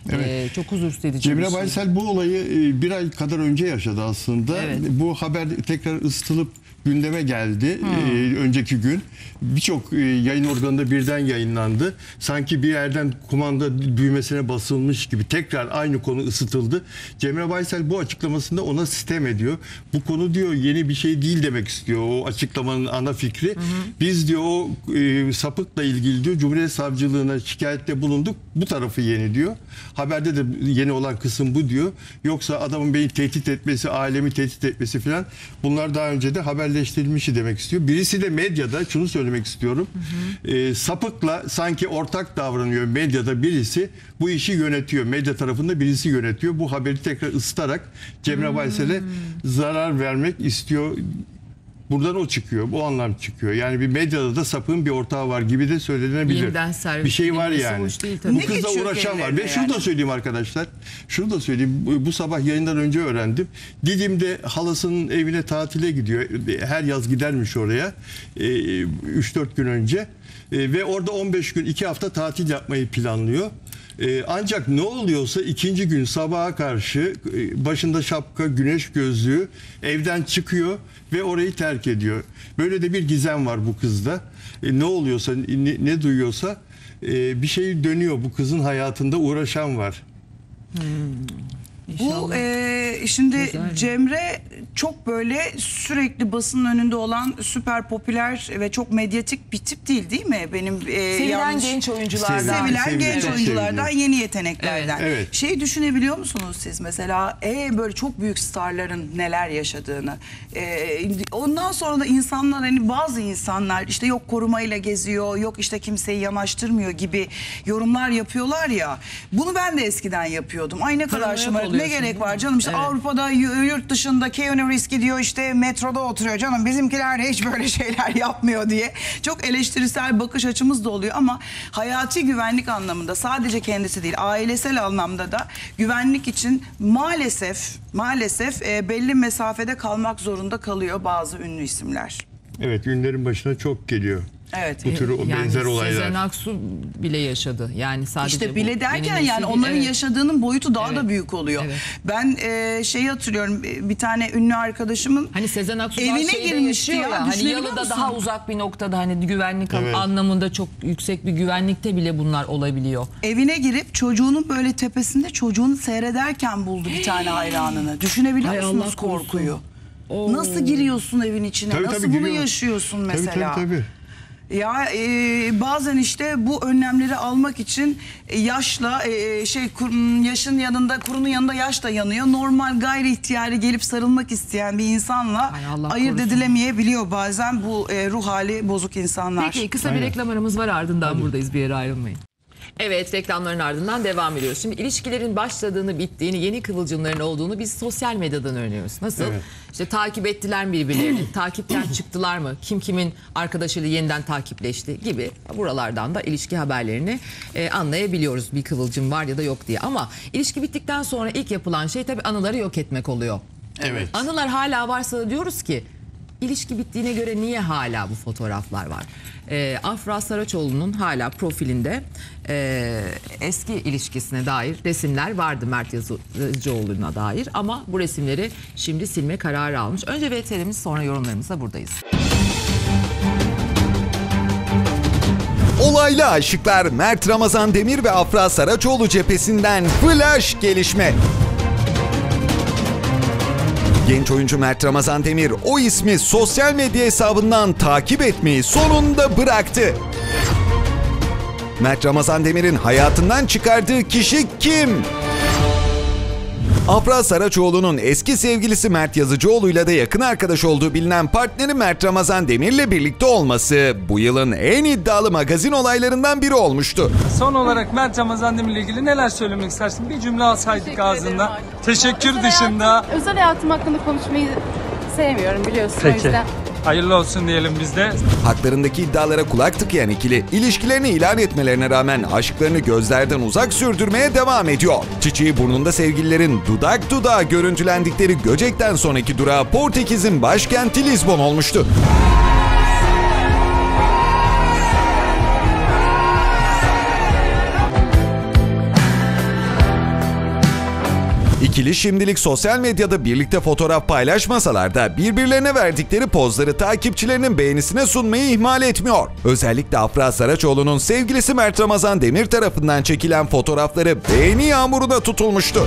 E, çok huzursuz edici bir Cemre şey. Baysal bu olayı e, bir ay kadar önce yaşadı aslında. Evet. Bu haber tekrar ısıtılıp gündeme geldi Hmm. e, önceki gün. Birçok e, yayın organında birden yayınlandı. Sanki bir yerden kumanda düğmesine basılmış gibi tekrar aynı konu ısıtıldı. Cemre Baysel bu açıklamasında ona sitem ediyor. Bu konu diyor yeni bir şey değil demek istiyor. O açıklamanın ana fikri. Hı hı. Biz diyor o e, sapıkla ilgili diyor Cumhuriyet Savcılığına şikayette bulunduk. Bu tarafı yeni diyor. Haberde de yeni olan kısım bu diyor. Yoksa adamın beni tehdit etmesi, ailemi tehdit etmesi falan bunlar daha önce de haberleştirilmişi demek istiyor. Birisi de medyada şunu söylemek istiyorum. Hı hı. E, sapıkla sanki ortak davranıyor medyada birisi. Bu işi yönetiyor. Medya tarafında birisi yönetiyor. Bu haberi tekrar ısıtarak Cemre hmm. Baysel'e zarar vermek istiyor. Buradan o çıkıyor. Bu anlam çıkıyor. Yani bir medyada da sapığın bir ortağı var gibi de söylenebilir. Bir şey var yani. Bu kızla uğraşan var. Ve şunu da söyleyeyim arkadaşlar. Şunu da söyleyeyim. Bu, bu sabah yayından önce öğrendim. Didim'de halasının evine tatile gidiyor. Her yaz gidermiş oraya. üç dört gün önce. Ve orada on beş gün iki hafta tatil yapmayı planlıyor. Ee, ancak ne oluyorsa ikinci gün sabaha karşı e, başında şapka, güneş gözlüğü evden çıkıyor ve orayı terk ediyor. Böyle de bir gizem var bu kızda. E, ne oluyorsa, ne, ne duyuyorsa e, bir şey dönüyor. Bu kızın hayatında uğraşan var. Hmm. Bu e, şimdi güzel. Cemre çok böyle sürekli basının önünde olan süper popüler ve çok medyatik bir tip değil değil mi? Benim e, sevilen yanlış, genç oyunculardan. Sevilen Sevilen genç evet. oyunculardan, Seviliyor. yeni yeteneklerden. Evet. Evet. Şeyi düşünebiliyor musunuz siz mesela e, böyle çok büyük starların neler yaşadığını. E, ondan sonra da insanlar hani bazı insanlar işte yok korumayla geziyor, yok işte kimseyi yanaştırmıyor gibi yorumlar yapıyorlar ya. Bunu ben de eskiden yapıyordum. Ay ne kadar şımarık. Ne gerek var canım işte evet. Avrupa'da yurt dışında Keanu Reeves gidiyor işte metroda oturuyor canım bizimkiler de hiç böyle şeyler yapmıyor diye çok eleştirisel bakış açımız da oluyor ama hayati güvenlik anlamında sadece kendisi değil ailesel anlamda da güvenlik için maalesef maalesef e, belli mesafede kalmak zorunda kalıyor bazı ünlü isimler. Evet ünlülerin başına çok geliyor. Evet. Bu tür yani benzer olaylar. Sezen Aksu bile yaşadı. Yani sadece İşte bile bu derken yani onların evet. yaşadığının boyutu daha evet. da büyük oluyor. Evet. Ben e, şeyi hatırlıyorum bir tane ünlü arkadaşımın hani Sezen Aksu evine girmişti ya. ya hani Yalı'da daha uzak bir noktada hani güvenlik evet. anlamında çok yüksek bir güvenlikte bile bunlar olabiliyor. Evine girip çocuğunun böyle tepesinde çocuğunu seyrederken buldu bir tane hayranını. Düşünebiliyor Hay musunuz Allah korkuyu? Oo. Nasıl giriyorsun evin içine? Tabii, Nasıl tabii, bunu giriyor. yaşıyorsun mesela? Tabii tabii tabii. Ya e, bazen işte bu önlemleri almak için e, yaşla e, şey kur, yaşın yanında kurunun yanında yaş da yanıyor. Normal gayri ihtiyari gelip sarılmak isteyen bir insanla ayırt korusun. edilemeyebiliyor bazen bu e, ruh hali bozuk insanlar. Peki kısa bir reklam aramız var ardından Tabii. buradayız bir yere ayrılmayın. Evet reklamların ardından devam ediyoruz. Şimdi ilişkilerin başladığını, bittiğini, yeni kıvılcımların olduğunu biz sosyal medyadan öğreniyoruz. Nasıl? Evet. İşte takip ettiler mi birbirlerini? Takipten çıktılar mı? Kim kimin arkadaşıyla yeniden takipleşti gibi buralardan da ilişki haberlerini e, anlayabiliyoruz. Bir kıvılcım var ya da yok diye. Ama ilişki bittikten sonra ilk yapılan şey tabii anıları yok etmek oluyor. Evet. Anılar hala varsa da diyoruz ki İlişki bittiğine göre niye hala bu fotoğraflar var? Ee, Afra Saraçoğlu'nun hala profilinde e, eski ilişkisine dair resimler vardı Mert Yazıcıoğlu'na dair. Ama bu resimleri şimdi silme kararı almış. Önce V T R'miz sonra yorumlarımızla buradayız. Olaylı aşıklar Mert Ramazan Demir ve Afra Saraçoğlu cephesinden flash gelişme. Genç oyuncu Mert Ramazan Demir o ismi sosyal medya hesabından takip etmeyi sonunda bıraktı. Mert Ramazan Demir'in hayatından çıkardığı kişi kim? Afra Saraçoğlu'nun eski sevgilisi Mert Yazıcıoğlu'yla da yakın arkadaş olduğu bilinen partneri Mert Ramazan Demir'le birlikte olması bu yılın en iddialı magazin olaylarından biri olmuştu. Son olarak Mert Ramazan Demir'le ilgili neler söylemek istersin? Bir cümle alsaydık Teşekkür ağzından. Teşekkür özel dışında. Hayatım, özel hayatım hakkında konuşmayı sevmiyorum biliyorsun Peki. o yüzden. Hayırlı olsun diyelim biz de. Haklarındaki iddialara kulak tıkayan ikili, ilişkilerini ilan etmelerine rağmen aşklarını gözlerden uzak sürdürmeye devam ediyor. Çiçeği burnunda sevgililerin dudak dudağa görüntülendikleri Göcek'ten sonraki durağı Portekiz'in başkenti Lizbon olmuştu. İkili şimdilik sosyal medyada birlikte fotoğraf paylaşmasalar da birbirlerine verdikleri pozları takipçilerinin beğenisine sunmayı ihmal etmiyor. Özellikle Afra Saraçoğlu'nun sevgilisi Mert Ramazan Demir tarafından çekilen fotoğrafları beğeni yağmuruna tutulmuştu.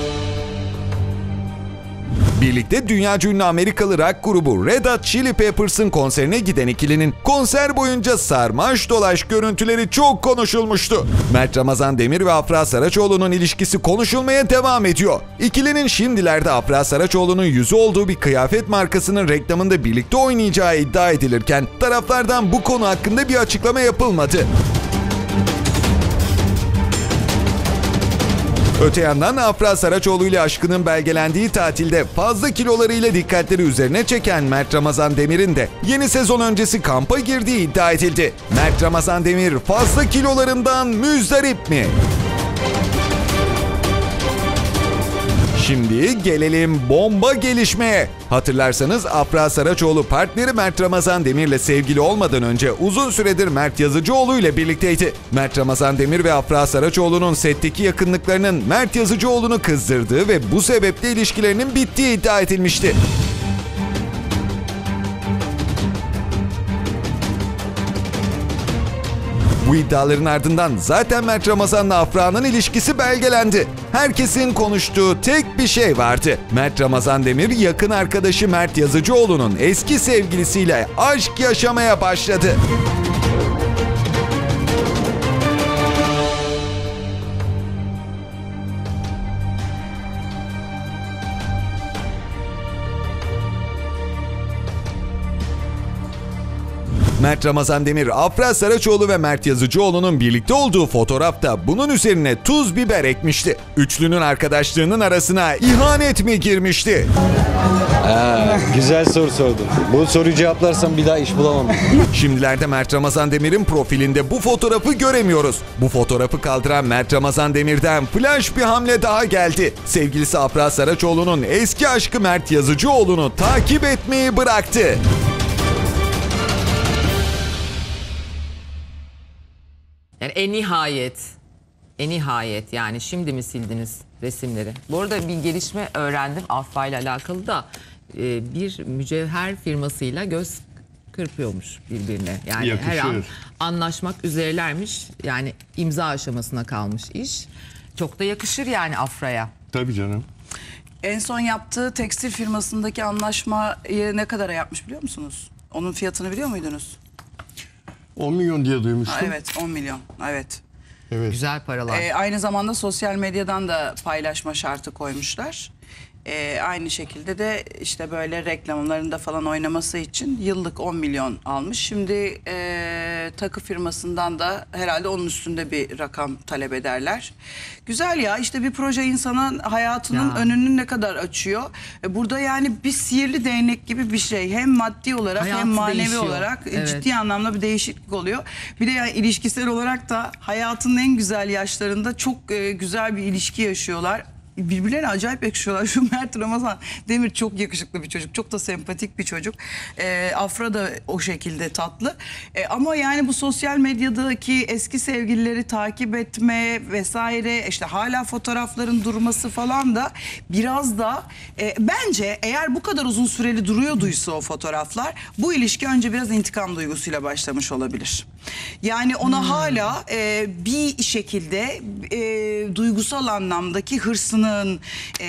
Birlikte dünyaca ünlü Amerikalı rock grubu Red Hot Chili Peppers'ın konserine giden ikilinin konser boyunca sarmaş dolaş görüntüleri çok konuşulmuştu. Mert Ramazan Demir ve Afra Saraçoğlu'nun ilişkisi konuşulmaya devam ediyor. İkilinin şimdilerde Afra Saraçoğlu'nun yüzü olduğu bir kıyafet markasının reklamında birlikte oynayacağı iddia edilirken taraflardan bu konu hakkında bir açıklama yapılmadı. Öte yandan Afra Saraçoğlu ile aşkının belgelendiği tatilde fazla kilolarıyla dikkatleri üzerine çeken Mert Ramazan Demir'in de yeni sezon öncesi kampa girdiği iddia edildi. Mert Ramazan Demir fazla kilolarından müzdarip mi? Şimdi gelelim bomba gelişmeye. Hatırlarsanız Afra Saraçoğlu partneri Mert Ramazan Demir'le sevgili olmadan önce uzun süredir Mert Yazıcıoğlu ile birlikteydi. Mert Ramazan Demir ve Afra Saraçoğlu'nun setteki yakınlıklarının Mert Yazıcıoğlu'nu kızdırdığı ve bu sebeple ilişkilerinin bittiği iddia edilmişti. Bu iddiaların ardından zaten Mert Ramazan'la Afra'nın ilişkisi belgelendi. Herkesin konuştuğu tek bir şey vardı. Mert Ramazan Demir yakın arkadaşı Mert Yazıcıoğlu'nun eski sevgilisiyle aşk yaşamaya başladı. Mert Ramazan Demir, Afra Saraçoğlu ve Mert Yazıcıoğlu'nun birlikte olduğu fotoğrafta bunun üzerine tuz biber ekmişti. Üçlünün arkadaşlığının arasına ihanet mi girmişti? Aa, güzel soru sordun. Bu soruyu cevaplarsam bir daha iş bulamam. Şimdilerde Mert Ramazan Demir'in profilinde bu fotoğrafı göremiyoruz. Bu fotoğrafı kaldıran Mert Ramazan Demir'den flash bir hamle daha geldi. Sevgilisi Afra Saraçoğlu'nun eski aşkı Mert Yazıcıoğlu'nu takip etmeyi bıraktı. Yani en nihayet, en nihayet yani şimdi mi sildiniz resimleri? Bu arada bir gelişme öğrendim Afra ile alakalı da e, bir mücevher firmasıyla göz kırpıyormuş birbirine. Yani yakışır. Her an anlaşmak üzerelermiş. Yani imza aşamasına kalmış iş. Çok da yakışır yani Afra'ya. Tabii canım. En son yaptığı tekstil firmasındaki anlaşmayı ne kadara yapmış biliyor musunuz? Onun fiyatını biliyor muydunuz? on milyon diye duymuştum. Ha, evet on milyon evet. Evet. Güzel paralar. Ee, aynı zamanda sosyal medyadan da paylaşma şartı koymuşlar. Ee, aynı şekilde de işte böyle reklamlarında falan oynaması için yıllık on milyon almış. Şimdi e, takı firmasından da herhalde onun üstünde bir rakam talep ederler. Güzel ya, işte bir proje insanın hayatının Ya. önünü ne kadar açıyor. E, burada yani bir sihirli değnek gibi bir şey. Hem maddi olarak Hayatı hem manevi değişiyor. olarak e, Evet. ciddi anlamda bir değişiklik oluyor. Bir de yani ilişkisel olarak da hayatının en güzel yaşlarında çok e, güzel bir ilişki yaşıyorlar. Birbirlerine acayip yakışıyorlar. Şu Mert Ramazan Demir çok yakışıklı bir çocuk. Çok da sempatik bir çocuk. E, Afra da o şekilde tatlı. E, ama yani bu sosyal medyadaki eski sevgilileri takip etme vesaire, işte hala fotoğrafların durması falan da biraz da e, bence eğer bu kadar uzun süreli duruyorduysa o fotoğraflar, bu ilişki önce biraz intikam duygusuyla başlamış olabilir. Yani ona hmm. hala e, bir şekilde e, duygusal anlamdaki hırsını E,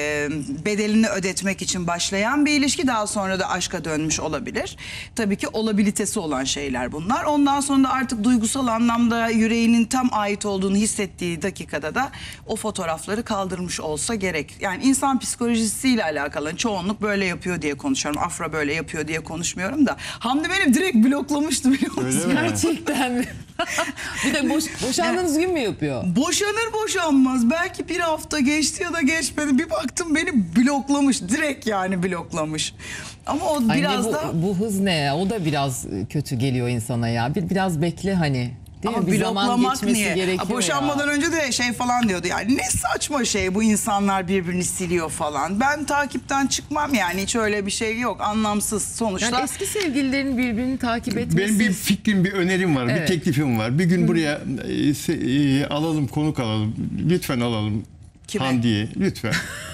bedelini ödetmek için başlayan bir ilişki daha sonra da aşka dönmüş olabilir. Tabii ki olabilitesi olan şeyler bunlar. Ondan sonra da artık duygusal anlamda yüreğinin tam ait olduğunu hissettiği dakikada da o fotoğrafları kaldırmış olsa gerek. Yani insan psikolojisiyle alakalı, çoğunluk böyle yapıyor diye konuşuyorum. Afra böyle yapıyor diye konuşmuyorum da. Hamdi benim direkt bloklamıştı biliyor musun? Gerçekten mi? Bir de boş, boşandığınız gün mü yapıyor? Boşanır boşanmaz. Belki bir hafta geçti ya da geçmedi. Bir baktım beni bloklamış. Direkt yani bloklamış. Ama o Ay biraz ne bu, da... Bu hız ne ya? O da biraz kötü geliyor insana ya. Bir, biraz bekle hani. Değil Ama mi? Bir zaman bloklamak geçmesi niye? gerekiyor Boşanmadan ya. önce de şey falan diyordu yani, ne saçma şey bu, insanlar birbirini siliyor falan. Ben takipten çıkmam yani, hiç öyle bir şey yok, anlamsız sonuçta. Yani eski sevgililerin birbirini takip etmesi. Benim bir fikrim, bir önerim var, Evet. bir teklifim var. Bir gün buraya e, se- e, alalım, konuk alalım. Lütfen alalım. Kime? Hamdi'yi lütfen.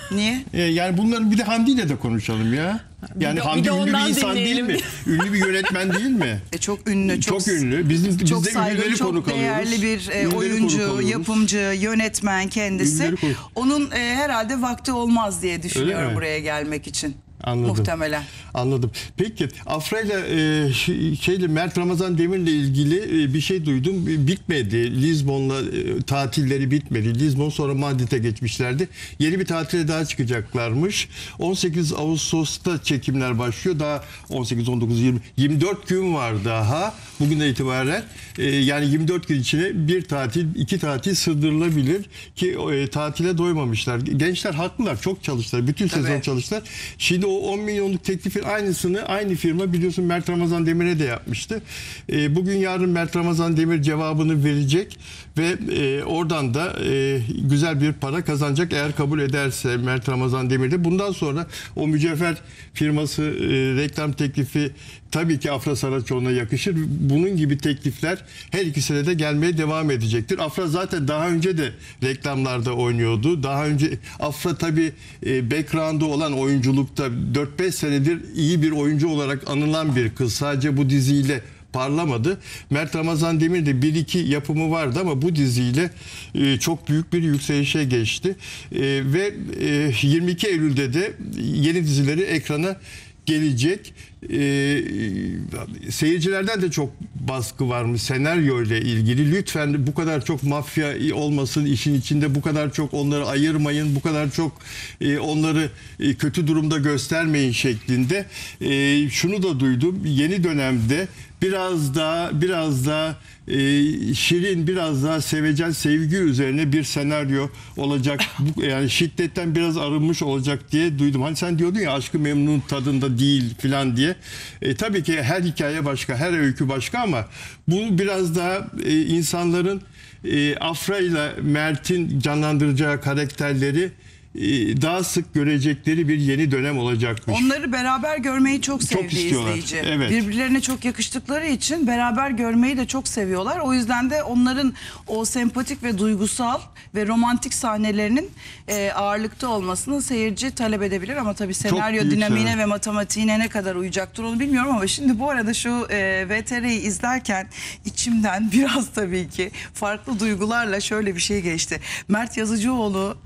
Niye? E, yani bunların bir de Hamdi ile de konuşalım ya. Yani de- bir Hamdi de ünlü bir ondan insan değil dinleyelim. mi? Ünlü bir yönetmen değil mi? E, çok ünlü, çok, Çok ünlü. Bizim biz çok de saygılı, ünlüleri çok konuk değerli alıyoruz. bir e, Ünlüleri oyuncu, konuk alıyoruz. yapımcı, yönetmen kendisi. Ünlüleri konuk- Onun e, herhalde vakti olmaz diye düşünüyorum mi? buraya gelmek için. Anladım. Muhtemelen. Anladım. Peki Afra ile e, ş- şeyle Mert Ramazan Demir'le ilgili e, bir şey duydum. Bitmedi. Lizbon'la e, tatilleri bitmedi. Lizbon sonra Madrid'e geçmişlerdi. Yeni bir tatile daha çıkacaklarmış. on sekiz Ağustos'ta çekimler başlıyor. Daha on sekiz, on dokuz, yirmi, yirmi dört gün var daha. Bugünden itibaren e, yani yirmi dört gün içine bir tatil, iki tatil sığdırılabilir ki e, tatile doymamışlar. Gençler haklılar. Çok çalıştılar. Bütün sezon Tabii. çalıştılar. Şimdi o on milyonluk teklifin aynısını aynı firma biliyorsun Mert Ramazan Demir'e de yapmıştı. E, bugün yarın Mert Ramazan Demir cevabını verecek ve e, oradan da e, güzel bir para kazanacak eğer kabul ederse Mert Ramazan Demir de. Bundan sonra o mücevher firması e, reklam teklifi tabii ki Afra Saraçoğlu'na yakışır. Bunun gibi teklifler her ikisine de gelmeye devam edecektir. Afra zaten daha önce de reklamlarda oynuyordu. Daha önce Afra tabii e, background'u olan oyunculukta dört beş senedir iyi bir oyuncu olarak anılan bir kız. Sadece bu diziyle parlamadı. Mert Ramazan Demir de bir iki yapımı vardı ama bu diziyle e, çok büyük bir yükselişe geçti. E, ve e, yirmi iki Eylül'de de yeni dizileri ekrana gelecek. Ee, seyircilerden de çok baskı varmış senaryo ile ilgili. Lütfen bu kadar çok mafya olmasın işin içinde, bu kadar çok onları ayırmayın, bu kadar çok e, onları e, kötü durumda göstermeyin şeklinde. E, şunu da duydum. Yeni dönemde biraz daha biraz daha e, şirin, biraz daha sevecen, sevgi üzerine bir senaryo olacak. Bu, yani şiddetten biraz arınmış olacak diye duydum. Hani sen diyordun ya Aşk-ı Memnun tadında değil filan diye. E, tabii ki her hikaye başka, her öykü başka ama bu biraz daha e, insanların e, Afra ile Mert'in canlandıracağı karakterleri e, daha sık görecekleri bir yeni dönem olacakmış. Onları beraber görmeyi çok sevdi istiyorlar. izleyici. Evet. Birbirlerine çok yakıştıkları için beraber görmeyi de çok seviyorlar. O yüzden de onların o sempatik ve duygusal ve romantik sahnelerinin e, ağırlıkta olmasını seyirci talep edebilir. Ama tabii senaryo büyük dinamiğine sebep. ve matematiğine ne kadar uyacaktır onu bilmiyorum ama şimdi bu arada şu e, V T R'yi izlerken içimden biraz tabii ki farklı duygularla şöyle bir şey geçti. Mert Yazıcıoğlu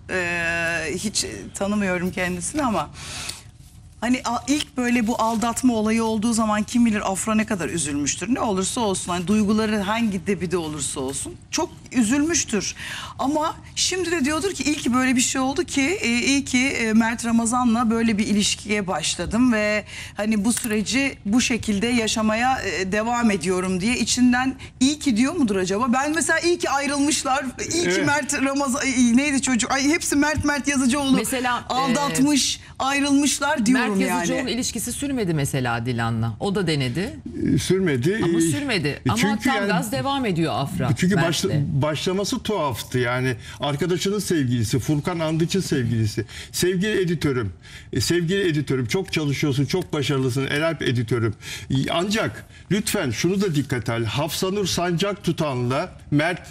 e, hiç tanımıyorum kendisini ama hani ilk böyle bu aldatma olayı olduğu zaman kim bilir Afra ne kadar üzülmüştür. Ne olursa olsun hani duyguları hangi debide olursa olsun çok üzülmüştür. Ama şimdi de diyordur ki iyi ki böyle bir şey oldu ki e, iyi ki e, Mert Ramazan'la böyle bir ilişkiye başladım ve hani bu süreci bu şekilde yaşamaya e, devam ediyorum diye içinden iyi ki diyor mudur acaba? Ben mesela iyi ki ayrılmışlar. İyi ki Evet. Mert Ramazan ay, neydi çocuk? Ay hepsi Mert Mert Yazıcıoğlu. Mesela, aldatmış, e, ayrılmışlar diyorum Mert yani. Yazıcıoğlu'nun ilişkisi sürmedi mesela Dilan'la. O da denedi. E, sürmedi. Ama E, sürmedi. Ama çünkü tam yani- gaz devam ediyor Afra. Çünkü Mert'le. başla, başlaması tuhaftı yani arkadaşının sevgilisi Furkan Andıç'ın sevgilisi sevgili editörüm e, sevgili editörüm çok çalışıyorsun çok başarılısın Eralp editörüm E, ancak lütfen şunu da dikkate al Hafsanur Sancak Tutan'la Mert, e,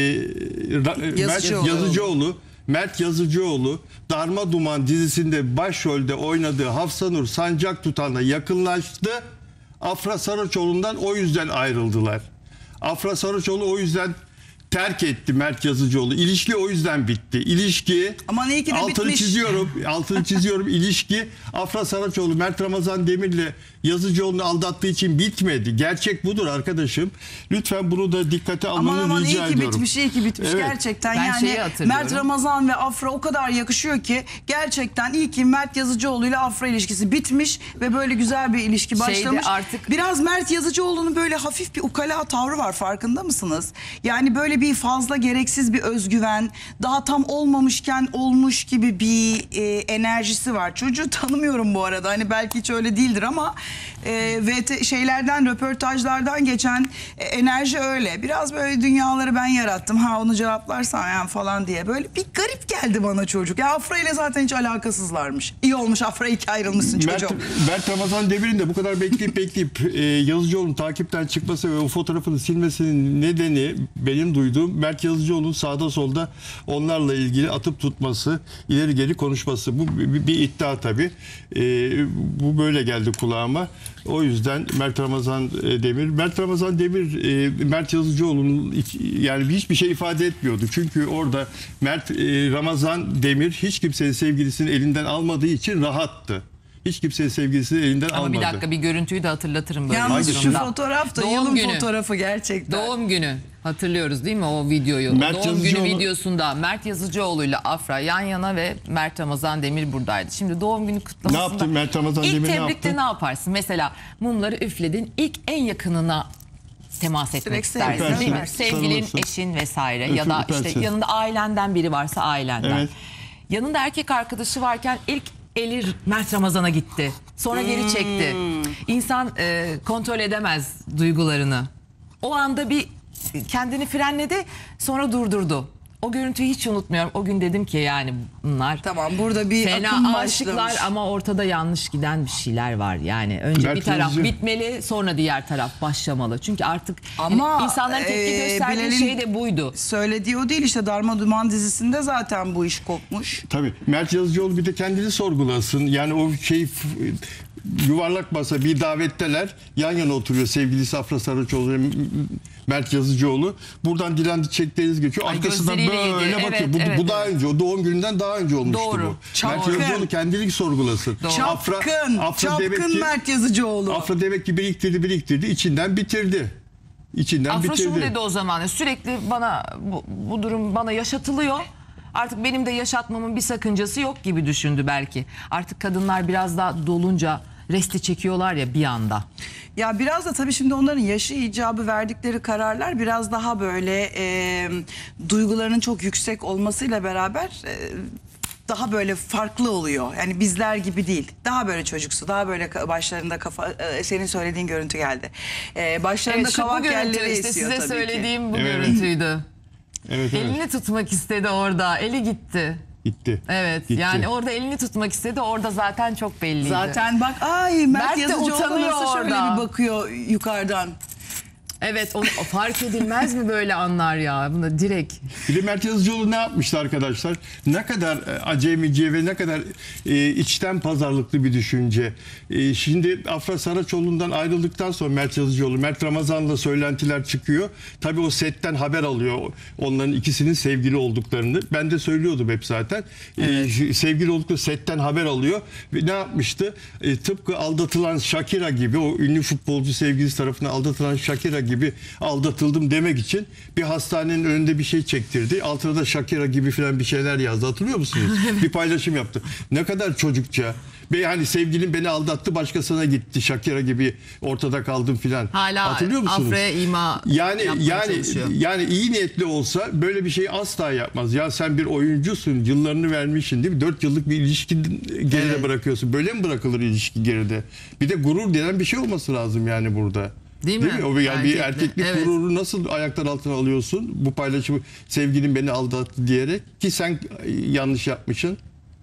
Ra- Mert Yazıcıoğlu. Yazıcıoğlu Mert Yazıcıoğlu Darma Duman dizisinde başrolde oynadığı Hafsanur Sancak Tutan'la yakınlaştı. Afra Saraçoğlu'ndan o yüzden ayrıldılar. Afra Saraçoğlu o yüzden terk etti Mert Yazıcıoğlu. İlişki o yüzden bitti. İlişki Aman iyi ki de altını bitmiş. çiziyorum. Altını çiziyorum. İlişki Afra Saraçoğlu Mert Ramazan Demir'le Yazıcıoğlu'nu aldattığı için bitmedi. Gerçek budur arkadaşım. Lütfen bunu da dikkate Aman almanı aman iyi rica ki ediyorum. bitmiş, iyi ki bitmiş Evet. gerçekten. Ben şeyi Yani hatırlıyorum. Mert Ramazan ve Afra o kadar yakışıyor ki gerçekten iyi ki Mert Yazıcıoğlu ile Afra ilişkisi bitmiş ve böyle güzel bir ilişki Şeyde başlamış. artık- Biraz Mert Yazıcıoğlu'nun böyle hafif bir ukala tavrı var, farkında mısınız? Yani böyle bir fazla gereksiz bir özgüven, daha tam olmamışken olmuş gibi bir e, enerjisi var. Çocuğu tanımıyorum bu arada, hani belki hiç öyle değildir ama e, ve te- şeylerden, röportajlardan geçen e, enerji öyle. Biraz böyle dünyaları ben yarattım, ha onu cevaplarsan yani falan diye böyle bir garip geldi bana çocuk. Ya Afra ile zaten hiç alakasızlarmış. İyi olmuş Afra, iyi ki ayrılmışsın Mert, çocuğum. Mert Ramazan Demir'in de bu kadar bekleyip bekleyip e, Yazıcıoğlu'nun takipten çıkması ve o fotoğrafını silmesinin nedeni benim duyduğum duyduğum Mert Yazıcıoğlu'nun sağda solda onlarla ilgili atıp tutması, ileri geri konuşması. Bu bir, bir iddia tabii. E, bu böyle geldi kulağıma. O yüzden Mert Ramazan Demir, Mert Ramazan Demir, e, Mert Yazıcıoğlu'nun hiç, yani hiçbir şey ifade etmiyordu. Çünkü orada Mert e, Ramazan Demir hiç kimsenin sevgilisini elinden almadığı için rahattı. Hiç kimsenin sevgilisini elinden Ama almadı. bir dakika, bir görüntüyü de hatırlatırım böyle Yalnız bir şu durumda. fotoğraf da Doğum yılın günü. fotoğrafı gerçekten. Doğum günü. Hatırlıyoruz değil mi o videoyu? Mert Doğum günü Yazıcıoğlu- videosunda Mert Yazıcıoğlu ile Afra yan yana ve Mert Ramazan Demir buradaydı. Şimdi doğum günü kutlamasında... Ne yaptı Mert Ramazan İlk Demir, ne tebrikte yaptı? ne yaparsın? Mesela mumları üfledin, ilk en yakınına temas etmek Direkt istersin sevgilim, değil mi? evet. Sevgilin, Sarılırsın. eşin vesaire Öpüp ya da işte öpersin. yanında ailenden biri varsa ailenden. Evet. Yanında erkek arkadaşı varken ilk eli Mert Ramazan'a gitti. Sonra geri çekti. Hmm. İnsan e, kontrol edemez duygularını. O anda bir kendini frenledi, sonra durdurdu. O görüntüyü hiç unutmuyorum. O gün dedim ki yani bunlar Tamam, burada bir akım fena başlamış. aşıklar ama ortada yanlış giden bir şeyler var. Yani önce Mert bir taraf Yazıcı- bitmeli, sonra diğer taraf başlamalı. Çünkü artık Ama yani insanların tepki e, gösterdiği Bilal'in şey de buydu. Söylediği o değil, işte Darma Duman dizisinde zaten bu iş kopmuş. Tabii. Mert Yazıcıoğlu bir de kendini sorgulasın. Yani o şey f- yuvarlak masa bir davetteler. Yan yana oturuyor sevgilisi Afra Saraçoğlu ve M- Mert Yazıcıoğlu. Buradan dilendi çektiğiniz geçiyor. Ay, Arkasından gözleriyle böyle yedi. bakıyor. Evet, bu, evet, bu daha evet. önce, o doğum gününden daha önce olmuştu Doğru. bu. Çapkın. Mert Yazıcıoğlu kendini sorgulasın. Çapkın, demek çapkın ki- Mert Yazıcıoğlu. Afra demek ki biriktirdi biriktirdi. içinden bitirdi. İçinden Afra bitirdi. şunu dedi o zaman, sürekli bana bu, bu durum bana yaşatılıyor. Artık benim de yaşatmamın bir sakıncası yok gibi düşündü belki. Artık kadınlar biraz daha dolunca resti çekiyorlar ya bir anda. Ya biraz da tabii şimdi onların yaşı icabı verdikleri kararlar biraz daha böyle e, duygularının çok yüksek olmasıyla beraber e, daha böyle farklı oluyor. Yani bizler gibi değil. Daha böyle çocuksu, daha böyle ka- başlarında kafa, e, senin söylediğin görüntü geldi. E, başlarında Evet, şu bu kavak görüntü yerleri işte esiyor size tabii ki. söylediğim bu Evet. görüntüydü. Evet, evet. Elini tutmak istedi orada, eli gitti. Gitti. Evet, Gitti. yani orada elini tutmak istedi, orada zaten çok belliydi. Zaten bak ay Mert, Mert de Yazıcıoğlu utanıyor nasıl şöyle orada. bir bakıyor yukarıdan. Evet, o, o fark edilmez mi böyle anlar ya? Bunda direkt. Bir de Mert Yazıcıoğlu ne yapmıştı arkadaşlar? Ne kadar e, acemice ve ne kadar e, içten pazarlıklı bir düşünce. E, şimdi Afra Saraçoğlu'ndan ayrıldıktan sonra Mert Yazıcıoğlu, Mert Ramazan'la söylentiler çıkıyor. Tabii o setten haber alıyor onların ikisinin sevgili olduklarını. Ben de söylüyordum hep zaten. Evet. E, sevgili oldukları setten haber alıyor. Ve ne yapmıştı? E, tıpkı aldatılan Shakira gibi, o ünlü futbolcu sevgilisi tarafından aldatılan Shakira gibi aldatıldım demek için bir hastanenin önünde bir şey çektirdi. Altına da Shakira gibi falan bir şeyler yazdı. Hatırlıyor musunuz? Bir paylaşım yaptı. Ne kadar çocukça. Ve hani sevgilim beni aldattı, başkasına gitti. Shakira gibi ortada kaldım filan. Hala Hatırlıyor musunuz? Afra'ya ima Yani yapmaya yani çalışıyor. yani iyi niyetli olsa böyle bir şeyi asla yapmaz. Ya sen bir oyuncusun, yıllarını vermişsin değil mi? Dört yıllık bir ilişki geride Evet. bırakıyorsun. Böyle mi bırakılır ilişki geride? Bir de gurur denen bir şey olması lazım yani burada. Değil mi? O yani bir Erkekli, erkeklik evet. gururu nasıl ayaklar altına alıyorsun? Bu paylaşımı sevgilim beni aldattı diyerek ki sen yanlış yapmışsın.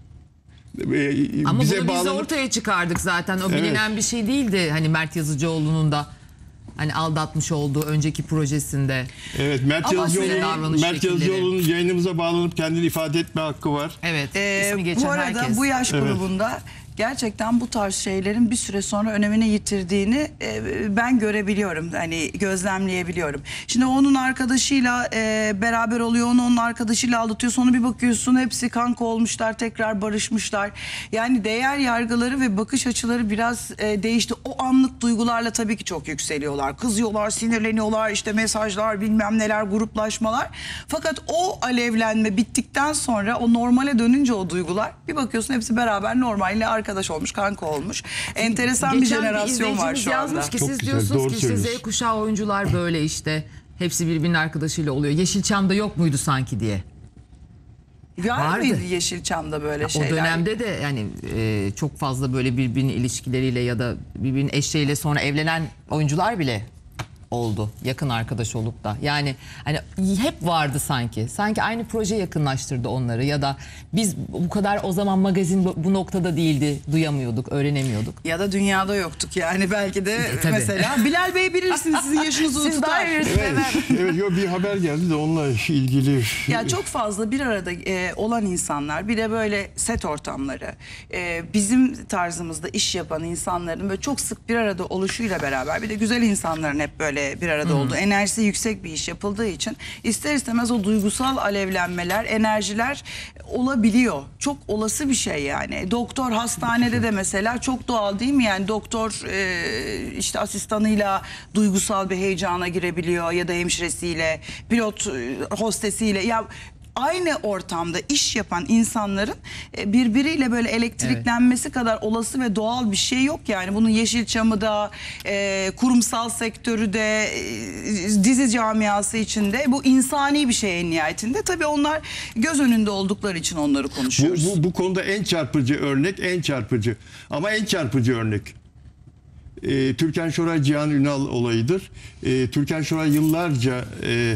Ee, Ama bize bunu biz de bağlanıp- ortaya çıkardık zaten. O Evet. bilinen bir şey değildi. Hani Mert Yazıcıoğlu'nun da hani aldatmış olduğu önceki projesinde. Evet, Mert Ama Yazıcıoğlu'nun size davranış Mert şekilleri. Yazıcıoğlu'nun yayınımıza bağlanıp kendini ifade etme hakkı var. Evet, Ee, ismi geçen bu arada herkes. bu yaş Evet. grubunda gerçekten bu tarz şeylerin bir süre sonra önemini yitirdiğini e, ben görebiliyorum. Hani gözlemleyebiliyorum. Şimdi onun arkadaşıyla e, beraber oluyor, onu onun arkadaşıyla aldatıyor. Sonra bir bakıyorsun hepsi kanka olmuşlar, tekrar barışmışlar. Yani değer yargıları ve bakış açıları biraz e, değişti. O anlık duygularla tabii ki çok yükseliyorlar. Kızıyorlar, sinirleniyorlar, işte mesajlar, bilmem neler, gruplaşmalar. Fakat o alevlenme bittikten sonra o normale dönünce o duygular, bir bakıyorsun hepsi beraber normalle arkadaş olmuş, kanka olmuş. Enteresan bir Geçen jenerasyon var izleyicimiz şu anda. yazmış ki Çok siz güzel, diyorsunuz doğru ki işte Z söylüyorsun. kuşağı oyuncular böyle işte. Hepsi birbirinin arkadaşıyla oluyor. Yeşilçam'da yok muydu sanki diye. Var Vardı. mıydı Yeşilçam'da böyle O şeyler? dönemde de yani e, çok fazla böyle birbirinin ilişkileriyle ya da birbirinin eşleriyle sonra evlenen oyuncular bile oldu yakın arkadaş olup da. Yani hani hep vardı sanki. Sanki aynı proje yakınlaştırdı onları ya da biz bu kadar o zaman magazin bu, bu noktada değildi. Duyamıyorduk, öğrenemiyorduk. Ya da dünyada yoktuk yani belki de E, tabii. mesela. Bilal Bey bilirsiniz, sizin yaşınızı Siz tutar. daha iyi bilirsiniz. Evet, evet yo, bir haber geldi de onunla ilgili. Ya çok fazla bir arada e, olan insanlar, bir de böyle set ortamları, e, bizim tarzımızda iş yapan insanların böyle çok sık bir arada oluşuyla beraber, bir de güzel insanların hep böyle bir arada olduğu, enerjisi yüksek bir iş yapıldığı için ister istemez o duygusal alevlenmeler, enerjiler olabiliyor. Çok olası bir şey yani. Doktor hastanede de mesela çok doğal değil mi? Yani doktor e, işte asistanıyla duygusal bir heyecana girebiliyor ya da hemşiresiyle, pilot e, hostesiyle. Ya aynı ortamda iş yapan insanların e, birbiriyle böyle elektriklenmesi evet. kadar olası ve doğal bir şey yok yani. Bunun Yeşilçam'ı da, e, kurumsal sektörü de, e, dizi camiası içinde bu insani bir şey en nihayetinde. Tabii onlar göz önünde oldukları için onları konuşuyoruz. Bu, bu, bu konuda en çarpıcı örnek, en çarpıcı ama en çarpıcı örnek e, Türkan Şoray Cihan Ünal olayıdır. E, Türkan Şoray yıllarca e,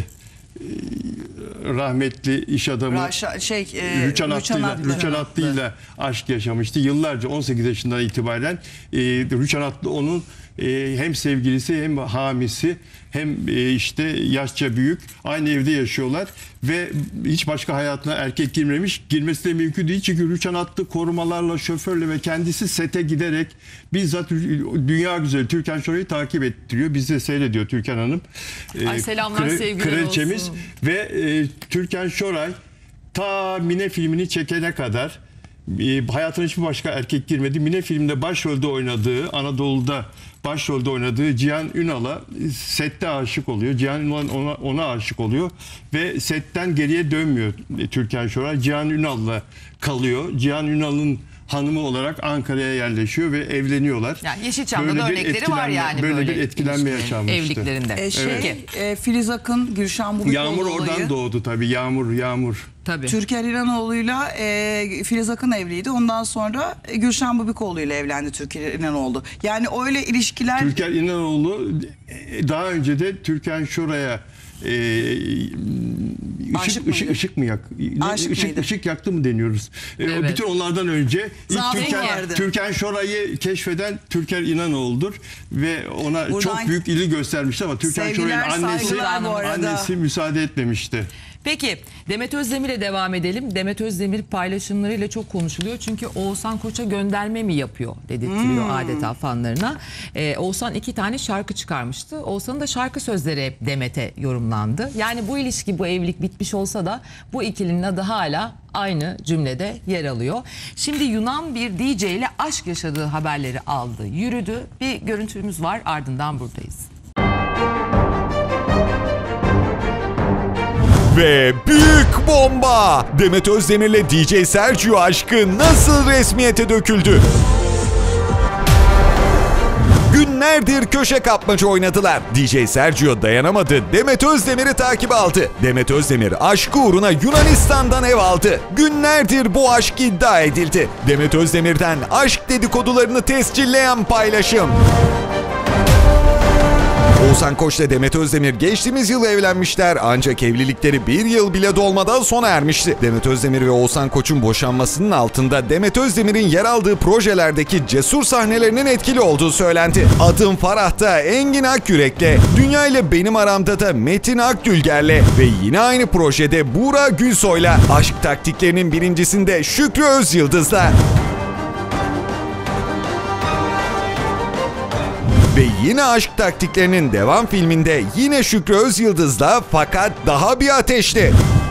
rahmetli iş adamı Raşa, şey, e, Rüçhan Atlı'yla Rüçhan Atlı'yla aşk yaşamıştı. Yıllarca on sekiz yaşından itibaren e, Rüçhan Atlı onun e, hem sevgilisi hem hamisi hem e, işte yaşça büyük, aynı evde yaşıyorlar ve hiç başka hayatına erkek girmemiş. Girmesi de mümkün değil çünkü Rüçhan Atlı korumalarla, şoförle ve kendisi sete giderek bizzat dünya güzeli Türkan Şoray'ı takip ettiriyor. Bizi de seyrediyor Türkan Hanım. Ay, selamlar, Kre, sevgiler kraliçemiz olsun. Ve e, Türkan Şoray ta Mine filmini çekene kadar e, hayatına hiçbir başka erkek girmedi. Mine filminde başrolde oynadığı, Anadolu'da başrolde oynadığı Cihan Ünal'a sette aşık oluyor. Cihan Ünal ona, ona aşık oluyor ve setten geriye dönmüyor Türkan Şoray. Cihan Ünal'la kalıyor. Cihan Ünal'ın hanımı olarak Ankara'ya yerleşiyor ve evleniyorlar. Yani Yeşilçam'da da örnekleri var yani böyle, böyle bir etkilenme yaşanmıştı. Evliliklerinde. E, şey, evet. e, Filiz Akın, Gülşen Bubikoğlu Yağmur oradan olayı. doğdu tabii. Yağmur, Yağmur. Tabii. Türker İnanoğlu'yla e, Filiz Akın evliydi. Ondan sonra e, Gülşen Bubikoğlu ile evlendi Türker İnanoğlu. Yani öyle ilişkiler... Türker İnanoğlu daha önce de Türkan Şoray'a e, ışık, ışık, ışık mı yak? Ne, ışık, ışık yaktı mı deniyoruz? Evet. E, bütün onlardan önce ilk Türkan, Türkan Şoray'ı keşfeden Türker İnanoğlu'dur ve ona buradan çok büyük ilgi göstermişti ama Türkan Şoray'ın annesi, annesi müsaade etmemişti. Peki Demet Özdemir'e devam edelim. Demet Özdemir paylaşımlarıyla çok konuşuluyor. Çünkü Oğuzhan Koç'a gönderme mi yapıyor dedirtiyor hmm. adeta fanlarına. Ee, Oğuzhan iki tane şarkı çıkarmıştı. Oğuzhan'ın da şarkı sözleri hep Demet'e yorumlandı. Yani bu ilişki, bu evlilik bitmiş olsa da bu ikilinin adı hala aynı cümlede yer alıyor. Şimdi Yunan bir D J ile aşk yaşadığı haberleri aldı, yürüdü. Bir görüntümüz var, ardından buradayız. Ve büyük bomba! Demet Özdemir'le D J Sergio aşkı nasıl resmiyete döküldü? Günlerdir köşe kapmaca oynadılar. D J Sergio dayanamadı, Demet Özdemir'i takip aldı. Demet Özdemir aşkı uğruna Yunanistan'dan ev aldı. Günlerdir bu aşk iddia edildi. Demet Özdemir'den aşk dedikodularını tescilleyen paylaşım. Oğuzhan Koç'la Demet Özdemir geçtiğimiz yıl evlenmişler ancak evlilikleri bir yıl bile dolmadan sona ermişti. Demet Özdemir ve Oğuzhan Koç'un boşanmasının altında Demet Özdemir'in yer aldığı projelerdeki cesur sahnelerinin etkili olduğu söylendi. Adım Farah'ta Engin Akyürek'le, Dünya ile Benim Aramda da Metin Akdülger'le ve yine aynı projede Buğra Gülsoy'la, aşk taktiklerinin birincisinde Şükrü Özyıldız'la. Ve yine aşk taktiklerinin devam filminde yine Şükrü Özyıldız'la fakat daha bir ateşli.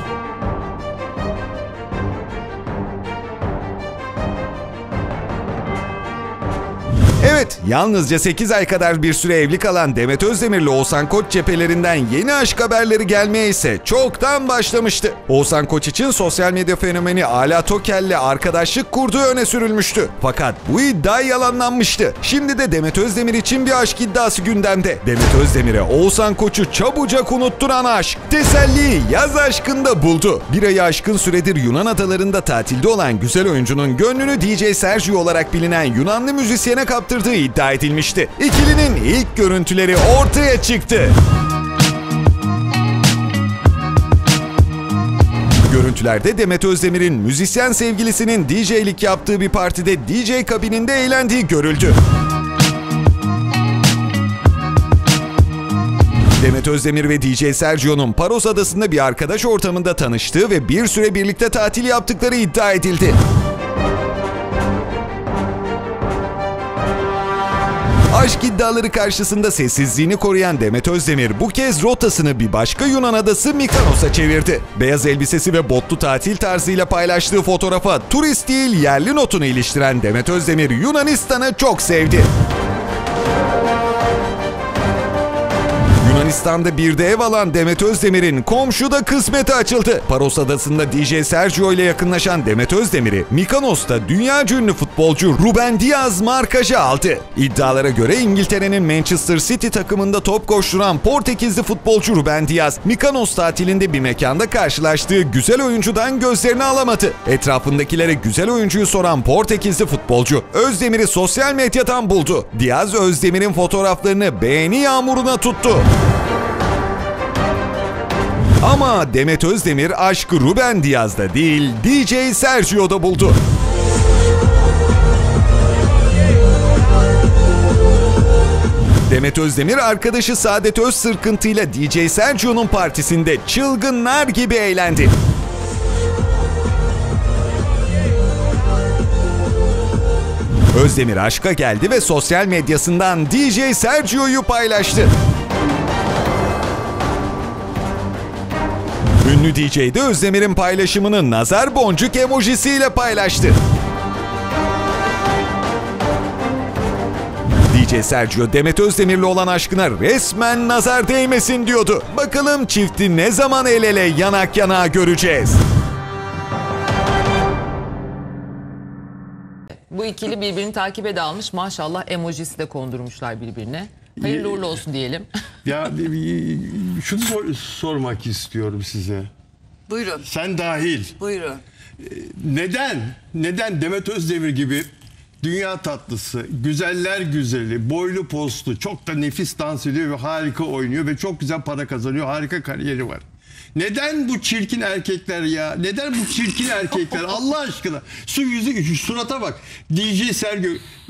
Evet, yalnızca sekiz ay kadar bir süre evli kalan Demet Özdemir ile Oğuzhan Koç cephelerinden yeni aşk haberleri gelmeye ise çoktan başlamıştı. Oğuzhan Koç için sosyal medya fenomeni Ala Tokel'le arkadaşlık kurduğu öne sürülmüştü. Fakat bu iddia yalanlanmıştı. Şimdi de Demet Özdemir için bir aşk iddiası gündemde. Demet Özdemir'e Oğuzhan Koç'u çabucak unutturan aşk teselliyi yaz aşkında buldu. Bir ayı aşkın süredir Yunan adalarında tatilde olan güzel oyuncunun gönlünü D J Sergio olarak bilinen Yunanlı müzisyene kaptırdığı yaptığı iddia edilmişti. İkilinin ilk görüntüleri ortaya çıktı. Görüntülerde Demet Özdemir'in müzisyen sevgilisinin D J'lik yaptığı bir partide D J kabininde eğlendiği görüldü. Demet Özdemir ve D J Sergio'nun Paros Adası'nda bir arkadaş ortamında tanıştığı ve bir süre birlikte tatil yaptıkları iddia edildi. Aşk iddiaları karşısında sessizliğini koruyan Demet Özdemir bu kez rotasını bir başka Yunan adası Mikonos'a çevirdi. Beyaz elbisesi ve botlu tatil tarzıyla paylaştığı fotoğrafa turist değil yerli notunu iliştiren Demet Özdemir Yunanistan'ı çok sevdi. Yunanistan'da bir de ev alan Demet Özdemir'in komşuda kısmeti açıldı. Paros Adası'nda D J Sergio ile yakınlaşan Demet Özdemir'i Mikonos'ta dünyaca ünlü futbolcu Ruben Diaz markaja aldı. İddialara göre İngiltere'nin Manchester City takımında top koşturan Portekizli futbolcu Ruben Diaz, Mikonos tatilinde bir mekanda karşılaştığı güzel oyuncudan gözlerini alamadı. Etrafındakilere güzel oyuncuyu soran Portekizli futbolcu Özdemir'i sosyal medyadan buldu. Diaz Özdemir'in fotoğraflarını beğeni yağmuruna tuttu. Ama Demet Özdemir aşkı Ruben Diaz'da değil, D J Sergio'da buldu. Demet Özdemir arkadaşı Saadet Özsırkıntı ile D J Sergio'nun partisinde çılgınlar gibi eğlendi. Özdemir aşka geldi ve sosyal medyasından D J Sergio'yu paylaştı. Ünlü D J de Özdemir'in paylaşımını nazar boncuk emojisiyle paylaştı. D J Sergio Demet Özdemir'le olan aşkına resmen nazar değmesin diyordu. Bakalım çifti ne zaman el ele yanak yanağa göreceğiz. Bu ikili birbirini takibe de almış. Maşallah emojisi de kondurmuşlar birbirine. Hayırlı uğurlu olsun diyelim. Ya şunu sor, sormak istiyorum size. Buyurun. Sen dahil. Buyurun. Neden? Neden Demet Özdemir gibi dünya tatlısı, güzeller güzeli, boylu postlu, çok da nefis dans ediyor ve harika oynuyor ve çok güzel para kazanıyor, harika kariyeri var. Neden bu çirkin erkekler ya? Neden bu çirkin erkekler? Allah aşkına. Su yüzü, surata bak. D J Sergio.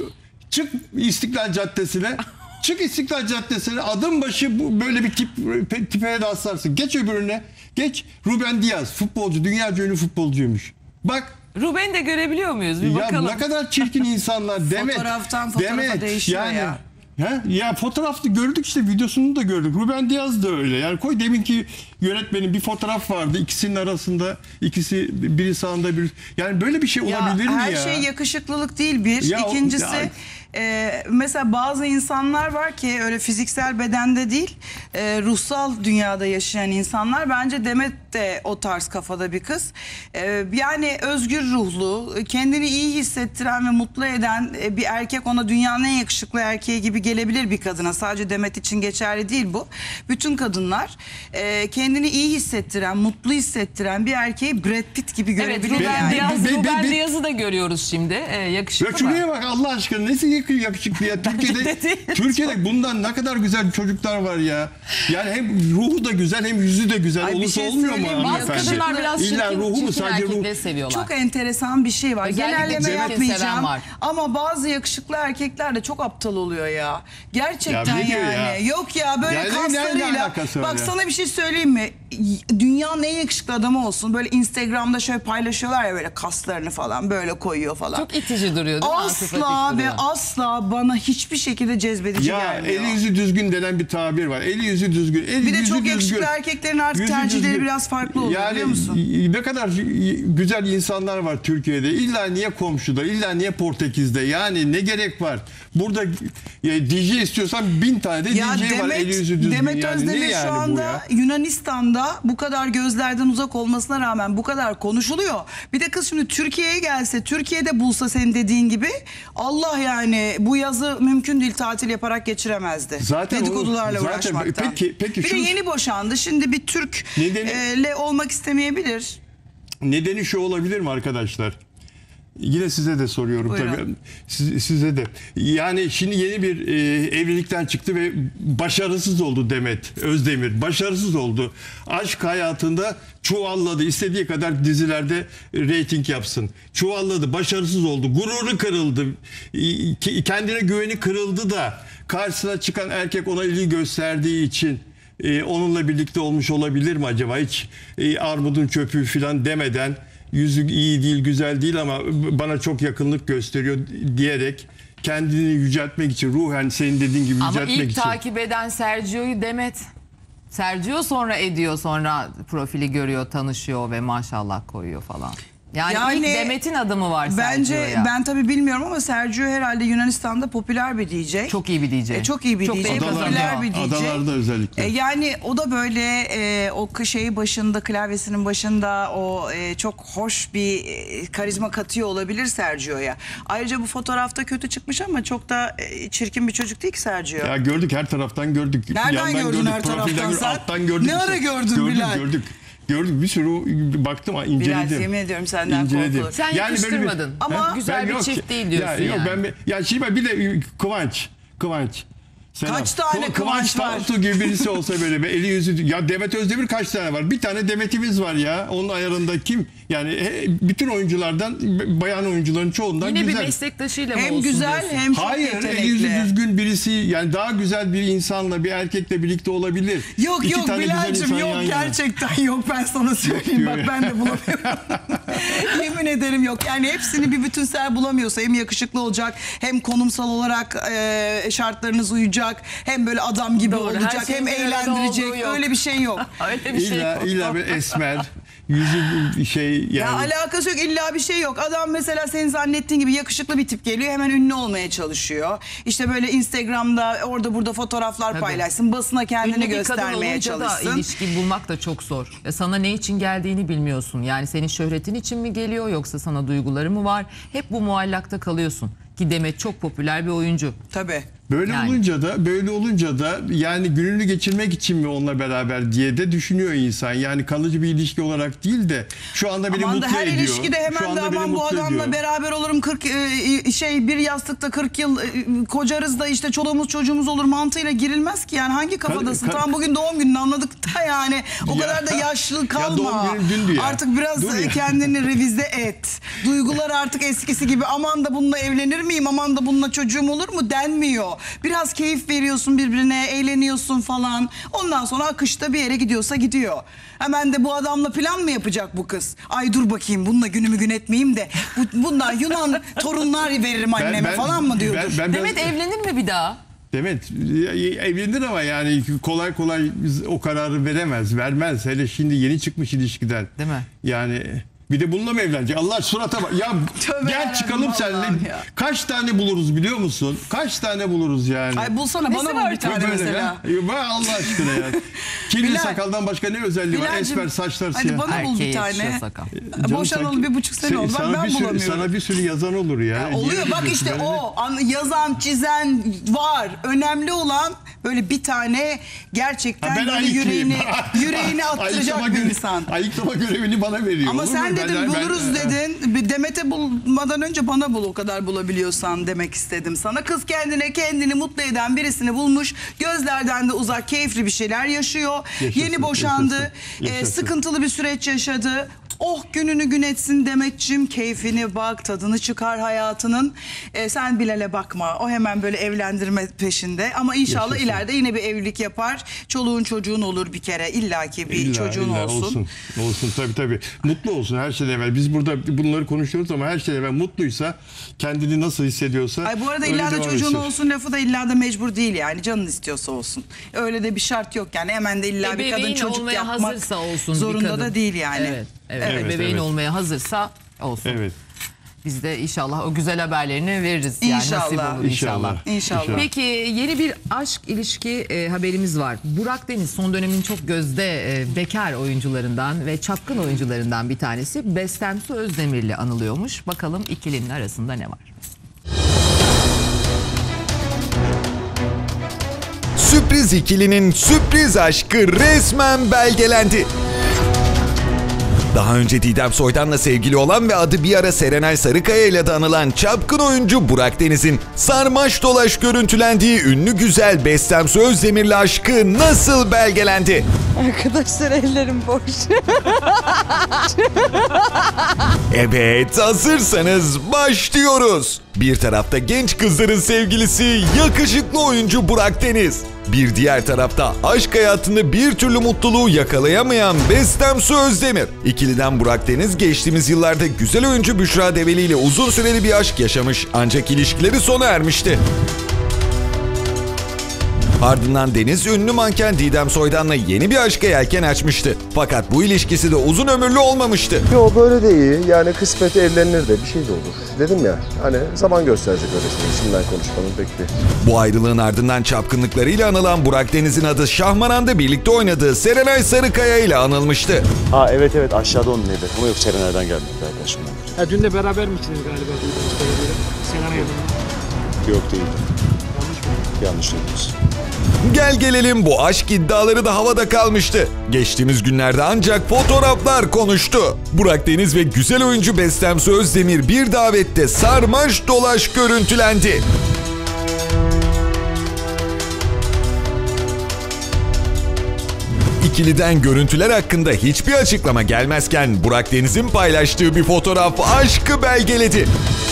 Çık İstiklal Caddesi'ne. Çık İstiklal Caddesi'ne. Adım başı bu, böyle bir tip tipe rastlarsın. Geç öbürüne. Geç. Ruben Diaz. Futbolcu. Dünyaca ünlü futbolcuymuş. Bak. Ruben'i de görebiliyor muyuz? Bir ya bakalım. Ne kadar çirkin insanlar. Demet. Fotoğraftan fotoğrafa Demet, değişiyor yani, ya. He? Ya fotoğrafta gördük işte, videosunu da gördük. Ruben Diaz da öyle. Yani koy, deminki yönetmenin bir fotoğraf vardı. İkisinin arasında, ikisi biri sağında bir. Yani böyle bir şey olabilir ya, mi her ya? Her şey yakışıklılık değil bir. Ya, İkincisi ya. e, mesela bazı insanlar var ki öyle fiziksel bedende değil, e, ruhsal dünyada yaşayan insanlar. Bence Demet de o tarz kafada bir kız. E, yani özgür ruhlu, kendini iyi hissettiren ve mutlu eden e, bir erkek, ona dünyanın en yakışıklı erkeği gibi gelebilir bir kadına. Sadece Demet için geçerli değil bu. Bütün kadınlar e, kendini iyi hissettiren, mutlu hissettiren bir erkeği Brad Pitt gibi görebilir. Evet, Ruben, yani. Diaz, Be- be- Ruben be- Diaz'ı da görüyoruz şimdi. Ee, yakışıklı Ya şuraya mı? bak Allah aşkına, nesi yakışıklı ya. Türkiye'de, Türkiye'de bundan ne kadar güzel çocuklar var ya. Yani hem ruhu da güzel hem yüzü de güzel. Ay, bir Olursa şey olmuyor mu söyleyeyim mi? Bazı hanımefendi? kadınlar biraz İlla çirkin, ruhu mu çirkin sadece ruh? erkekleri seviyorlar. Çok enteresan bir şey var. Özellikle Genelleme çirkin yapmayacağım seven var. ama bazı yakışıklı erkekler de çok aptal oluyor ya. Gerçekten Ya ne diyor yani. ya? Yok ya, böyle Ya ne- ne kaslarıyla. alakası var Bak ya? sana bir şey söyleyeyim mi? Dünyanın en yakışıklı adamı olsun. Böyle Instagram'da şöyle paylaşıyorlar ya, böyle kaslarını falan böyle koyuyor falan. Çok itici duruyor değil mi? Asla Antipatik ve duruyor. asla bana hiçbir şekilde cezbedici Ya gelmiyor. eli yüzü düzgün denen bir tabir var. Eli yüzü düzgün. Eli Bir de yüzü çok düzgün. yakışıklı erkeklerin artık Yüzü tercihleri düzgün. biraz farklı oluyor, yani, biliyor musun? Ne kadar güzel insanlar var Türkiye'de. İlla niye komşuda, illa niye Portekiz'de? Yani ne gerek var? Burada ya, D J istiyorsan bin tane de Ya D J var, Demet, eli yüzü düzgün. Demet yani. Özdemir ne yani şu bu anda ya? Yunanistan'da bu kadar gözlerden uzak olmasına rağmen bu kadar konuşuluyor. Bir de kız şimdi Türkiye'ye gelse, Türkiye'de bulsa senin dediğin gibi, Allah yani bu yazı mümkün değil tatil yaparak geçiremezdi. Zaten Dedikodularla o- zaten- uğraşmaktan. peki- peki bir şu- de yeni boşandı. Şimdi bir Türk'le Nedeni- olmak istemeyebilir. Nedeni şu olabilir mi arkadaşlar? Yine size de soruyorum. Buyurun. Tabii. Siz, size de. Yani şimdi yeni bir e, evlilikten çıktı ve başarısız oldu Demet Özdemir. Başarısız oldu. Aşk hayatında çuvalladı. İstediği kadar dizilerde reyting yapsın. Çuvalladı. Başarısız oldu. Gururu kırıldı. E, kendine güveni kırıldı da karşısına çıkan erkek ona ilgi gösterdiği için e, onunla birlikte olmuş olabilir mi acaba? Hiç e, armudun çöpü falan demeden, yüzü iyi değil, güzel değil ama bana çok yakınlık gösteriyor diyerek kendini yüceltmek için, ruhen senin dediğin gibi Ama yüceltmek ilk için. takip eden Sergio'yu Demet. Sergio sonra ediyor, sonra profili görüyor, tanışıyor ve maşallah koyuyor falan. Yani, Yani ilk Demet'in adımı var Bence Sergio'ya. ben tabii bilmiyorum ama Sergio herhalde Yunanistan'da popüler bir D J. Çok iyi bir D J. E, çok iyi bir Çok D J. beğeni Popüler kazanıyor. bir D J. Adalarda özellikle. E, yani o da böyle e, o şeyi başında, klavyesinin başında o e, çok hoş bir e, karizma katıyor olabilir Sergio'ya. Ayrıca bu fotoğrafta kötü çıkmış ama çok da e, çirkin bir çocuk değil ki Sergio. Ya gördük, her taraftan gördük. Nereden Yandan gördün gördük, her profilden taraftan gördük, sen? alttan gördük. Ne ara işte. gördün gördük, Bilal? Gördük, gördük. Bir sürü baktım, inceledim. Bilal, yemin ediyorum senden İnceledim. korkulur. Sen böyle yakıştırmadın. bir- Ama Ben- güzel ben bir yok çift ki- değil diyorsun ya. Yok, yani. ben, ya şimdi bir de Kıvanç. Kıvanç. Selam. Kaç tane Kıvanç Kıvanç var? Tatlıtuğ gibi birisi olsa böyle be, eli yüzü... Ya Demet Özdemir kaç tane var? Bir tane Demet'imiz var ya. Onun ayarında kim? Yani he, bütün oyunculardan, bayan oyuncuların çoğundan Yine güzel. bir meslektaşıyla mı Hem olsun güzel diyorsun? hem çok Hayır, yetenekli. eli yüzü düzgün birisi, yani daha güzel bir insanla, bir erkekle birlikte olabilir. Yok İki yok tane güzel Bilal'cim insan yok yan yana. gerçekten yok, ben sana söyleyeyim diyor bak ya. ben de bulamıyorum. Yemin ederim yok, yani hepsini bir bütünsel bulamıyorsa hem yakışıklı olacak hem konumsal olarak e, şartlarınız uyacak hem böyle adam gibi Doğru, her olacak şeyin hem bir arada eğlendirecek, olduğu yok. öyle bir şey yok. Öyle bir şey İlla, yok. illa bir esmer, yüzü şey yani. Ya alakası yok, illa bir şey yok. Adam mesela senin zannettiğin gibi yakışıklı bir tip geliyor, hemen ünlü olmaya çalışıyor. İşte böyle Instagram'da orada burada fotoğraflar Tabii. paylaşsın, basına kendini Ünlü bir kadın göstermeye olunca da çalışsın. ilişki bulmak da çok zor. Ve sana ne için geldiğini bilmiyorsun. Yani senin şöhretin için mi geliyor yoksa sana duyguları mı var? Hep bu muallakta kalıyorsun. Ki Demet çok popüler bir oyuncu. Tabii. Böyle Yani. olunca da böyle olunca da yani gününü geçirmek için mi onunla beraber diye de düşünüyor insan. Yani kalıcı bir ilişki olarak değil de şu anda beni Aman da mutlu her ediyor. ilişkide Şu hemen de anda beni aman bu mutlu adamla ediyor. beraber olurum kırk e, şey bir yastıkta kırk yıl e, kocarız da işte çoluğumuz çocuğumuz olur mantığıyla girilmez ki, yani hangi kafadasın? ka- Tamam bugün doğum gününü anladık da yani o Ya. kadar da yaşlı Ya kalma. doğum günün dündü ya. Artık biraz Dur e, ya. kendini revize et. Duygular artık eskisi gibi aman da bununla evlenir miyim, aman da bununla çocuğum olur mu denmiyor. Biraz keyif veriyorsun birbirine, eğleniyorsun falan. Ondan sonra akışta bir yere gidiyorsa gidiyor. Hemen de bu adamla plan mı yapacak bu kız? Ay dur bakayım bununla günümü gün etmeyeyim de bu, bundan Yunan torunlar veririm anneme ben- falan mı diyordur? ben- ben- Demet evlenir mi bir daha? Demet evlenir ama yani kolay kolay o kararı veremez, vermez. Hele şimdi yeni çıkmış ilişkiden. Değil mi? Yani bir de bununla mı evlenecek? Allah surata bak. Ya Tövbe gel yarabbim çıkalım Allah'ım seninle. ya. Kaç tane buluruz biliyor musun? Kaç tane buluruz yani? Ay bulsana Nesi bana bul var bir tane Böyle mesela. ya. Bak Allah aşkına ya. Kirli Bilal- sakaldan başka ne özelliği var? Bilal'cim, Esmer saçlar hadi siyah. bana bul Erkeğe bir yakışıyor tane. sakal. Canım Boşanalı sanki- bir buçuk sene Sen- oldu. Ben, sana ben bir sürü, bulamıyorum. sana bir sürü yazan olur ya. Ya oluyor Yeni bak bir işte böyle- o an, yazan çizen var. Önemli olan böyle bir tane gerçekten Ha, ben böyle ayıklayayım. yüreğini, yüreğini attıracak Ayıklama bir göre- insan. Ayıklama görevini bana veriyor. Ama olur sen mu? dedin Ben- ben- buluruz ben- dedin. Bir Demet'e bulmadan önce bana bul, o kadar bulabiliyorsan demek istedim sana. Kız kendine kendini mutlu eden birisini bulmuş. Gözlerden de uzak keyifli bir şeyler yaşıyor. Yaşasın, Yeni boşandı. yaşasın, Ee, yaşasın. sıkıntılı bir süreç yaşadı. Oh gününü gün etsin Demet'ciğim, keyfini bak, tadını çıkar hayatının. Ee, sen Bilal'e bakma, o hemen böyle evlendirme peşinde. Ama inşallah Yaşasın. ileride yine bir evlilik yapar. Çoluğun çocuğun olur bir kere, illaki bir İlla, çocuğun illa olsun. olsun. Olsun tabii tabii. Mutlu olsun her şeyden evvel. Biz burada bunları konuşuyoruz ama her şeyden evvel mutluysa, kendini nasıl hissediyorsa. Ay bu arada öyle illa da devam çocuğun etsin. olsun lafı da illa da mecbur değil yani. Canın istiyorsa olsun. Öyle de bir şart yok yani. Hemen de illa bir kadın Ebeveyn çocuk olmaya yapmak hazırsa olsun bir zorunda kadın. da değil yani. Evet, evet. Evet, Ebeveyn evet. olmaya hazırsa olsun. Evet. Biz de inşallah o güzel haberlerini veririz. Yani İnşallah. nasip olur inşallah. İnşallah. İnşallah. Peki yeni bir aşk ilişki e, haberimiz var. Burak Deniz son dönemin çok gözde e, bekar oyuncularından ve çapkın oyuncularından bir tanesi. Bestem Su Özdemir'le anılıyormuş. Bakalım ikilinin arasında ne var? Sürpriz ikilinin sürpriz aşkı resmen belgelendi. Daha önce Didem Soydan'la sevgili olan ve adı bir ara Serenay Sarıkaya ile de anılan çapkın oyuncu Burak Deniz'in sarmaş dolaş görüntülendiği ünlü güzel Bestem Özdemir'le aşkı nasıl belgelendi? Arkadaşlar ellerim boş. Evet, hazırsanız başlıyoruz. Bir tarafta genç kızların sevgilisi yakışıklı oyuncu Burak Deniz. Bir diğer tarafta aşk hayatında bir türlü mutluluğu yakalayamayan Bestem Özdemir. İkiliden Burak Deniz geçtiğimiz yıllarda güzel oyuncu Büşra Develi ile uzun süreli bir aşk yaşamış ancak ilişkileri sona ermişti. Ardından Deniz ünlü manken Didem Soydan'la yeni bir aşka yelken açmıştı. Fakat bu ilişkisi de uzun ömürlü olmamıştı. Yo, böyle de iyi. Yani kısmet evlenilir de bir şey de olur. Dedim ya, hani zaman gösterecek öyle şey. Şimdiden konuşmanın pek bir... Bu ayrılığın ardından çapkınlıklarıyla anılan Burak Deniz'in adı Şahmaran'da birlikte oynadığı Serenay Sarıkaya ile anılmıştı. Ha evet evet, aşağıda onun evi. Ama yok, Serenay'dan gelmedi arkadaşımdan. Ha, dün de beraber misiniz galiba? Senaryoda. Yok değildi. Yanlış duydunuz. Gel gelelim bu aşk iddiaları da havada kalmıştı. Geçtiğimiz günlerde ancak fotoğraflar konuştu. Burak Deniz ve güzel oyuncu Bestem Özdemir bir davette sarmaş dolaş görüntülendi. İkiliden görüntüler hakkında hiçbir açıklama gelmezken Burak Deniz'in paylaştığı bir fotoğraf aşkı belgeledi.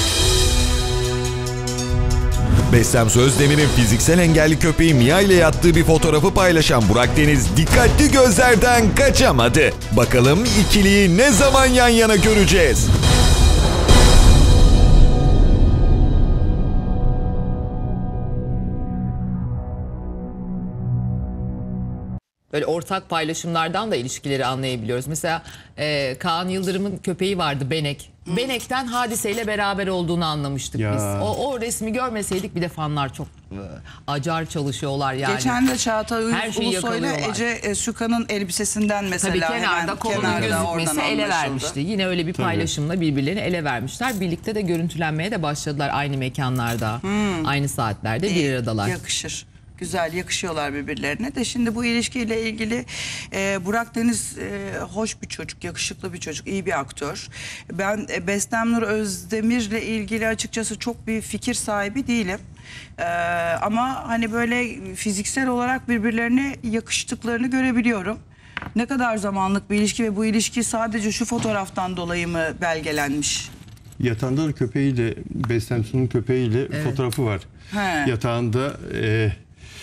Bestem Özdemir'in fiziksel engelli köpeği Mia ile yattığı bir fotoğrafı paylaşan Burak Deniz dikkatli gözlerden kaçamadı. Bakalım ikiliyi ne zaman yan yana göreceğiz? Böyle ortak paylaşımlardan da ilişkileri anlayabiliyoruz. Mesela e, Kaan Yıldırım'ın köpeği vardı, Benek. Hmm. Benek'ten Hadise'yle beraber olduğunu anlamıştık Ya. biz. O, o resmi görmeseydik, bir de fanlar çok e, acar çalışıyorlar yani. Geçen de Çağatay Her şeyi Ulusoy'la yakalıyorlar. Ece Süka'nın elbisesinden mesela. Tabii kenarda kolunun gözükmesi ele vermişti. Yine öyle bir Tabii. paylaşımla birbirlerini ele vermişler. Birlikte de görüntülenmeye de başladılar aynı mekanlarda, Hmm. aynı saatlerde bir aradalar. Yakışır. Güzel, yakışıyorlar birbirlerine de. Şimdi bu ilişkiyle ilgili e, Burak Deniz e, hoş bir çocuk, yakışıklı bir çocuk, iyi bir aktör. Ben e, Bestem Nur Özdemir'le ilgili açıkçası çok bir fikir sahibi değilim. E, ama hani böyle fiziksel olarak birbirlerine yakıştıklarını görebiliyorum. Ne kadar zamanlık bir ilişki ve bu ilişki sadece şu fotoğraftan dolayı mı belgelenmiş? Yatağında da köpeğiyle, Bestem Su'nun köpeğiyle Evet. fotoğrafı var. He. Yatağında... E,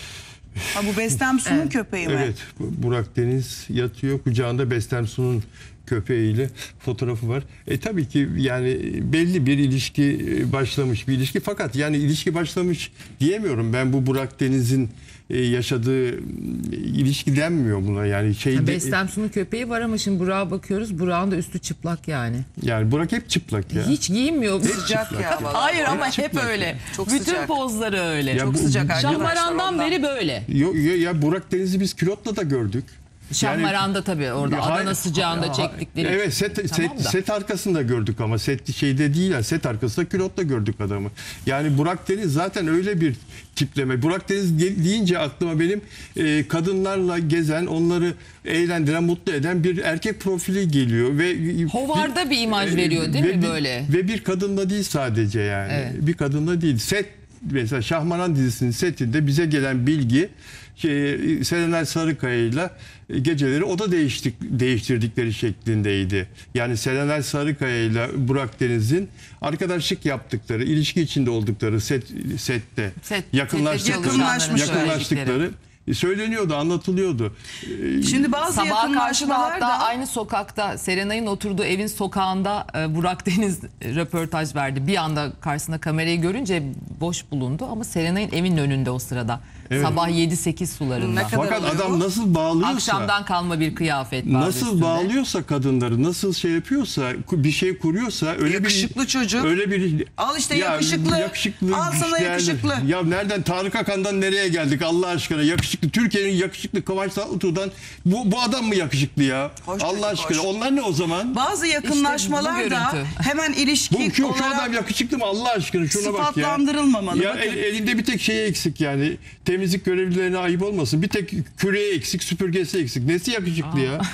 Ha, bu Bestem Su'nun köpeği mi? Evet, Burak Deniz yatıyor, kucağında Bestem Su'nun köpeğiyle fotoğrafı var. E tabii ki yani belli bir ilişki başlamış bir ilişki, fakat yani ilişki başlamış diyemiyorum. Ben bu Burak Deniz'in yaşadığı ilişki denmiyor buna yani şeyde. Ha, Bestem Su'nun köpeği var ama şimdi Burak'a bakıyoruz. Burak'ın da üstü çıplak yani. Yani Burak hep çıplak ya. Hiç giyinmiyor. Hep Sıcak ya vallahi. Hayır ama hep, çıplak öyle. ya. Çok Bütün sıcak. pozları öyle. Ya Çok bu- sıcak arkadaşlar. Şahmaran'dan ondan. beri böyle. Yo, yo, ya Burak Deniz'i biz külotla da gördük. Şahmaran'da tabii orada Ya, Adana hayır. sıcağında Ha, çektikleri. Evet, set, Tamam set, da. set arkasında gördük ama set şeyde değil ya, set arkasında külotla gördük adamı. Yani Burak Deniz zaten öyle bir tipleme. Burak Deniz ge- deyince aklıma benim e, kadınlarla gezen, onları eğlendiren, mutlu eden bir erkek profili geliyor ve Hovarda bir imaj veriyor değil ve mi bir- böyle? Ve bir kadınla değil sadece yani. Evet. Bir kadınla değil. Set mesela Şahmaran dizisinin setinde bize gelen bilgi şey, Serenay Sarıkaya'yla geceleri oda değiştik, değiştirdikleri şeklindeydi. Yani Serenay Sarıkaya'yla Burak Deniz'in arkadaşlık yaptıkları, ilişki içinde oldukları set, sette Set- yakınlaştıkları, sette çalışanların yakınlaştıkları söyleniyordu, anlatılıyordu. Şimdi bazı Sabaha karşı da yakınlaşmalar hatta da aynı sokakta Serenay'ın oturduğu evin sokağında e, Burak Deniz röportaj verdi. Bir anda karşısında kamerayı görünce boş bulundu ama Serenay'ın evinin önünde o sırada. Evet. Sabah yedi sekiz sularında. Fakat adam nasıl bağlıyorsa, Akşamdan kalma bir kıyafet vardı nasıl üstünde. bağlıyorsa kadınları, nasıl şey yapıyorsa, bir şey kuruyorsa, öyle Yakışıklı bir çocuk. öyle bir Al işte yakışıklı. yakışıklı Al sana değerli. yakışıklı. Ya nereden Tarık Akan'dan nereye geldik Allah aşkına? Yakışıklı, Türkiye'nin yakışıklı Kıvanç Tatlıtuğ'dan bu bu adam mı yakışıklı ya? Hoş Allah çocuk, aşkına. hoş. Onlar ne o zaman? bazı İşte yakınlaşmalar bu da görüntü. hemen ilişki Bu şu, şu olarak adam yakışıklı mı Allah aşkına, şuna bak ya. sıfatlandırılmamalı. Ya Bakın. el- elinde bir tek şeye eksik yani. Temizlik görevlilerine ayıp olmasın. Bir tek küreği eksik, süpürgesi eksik. Nesi yakışıklı ya?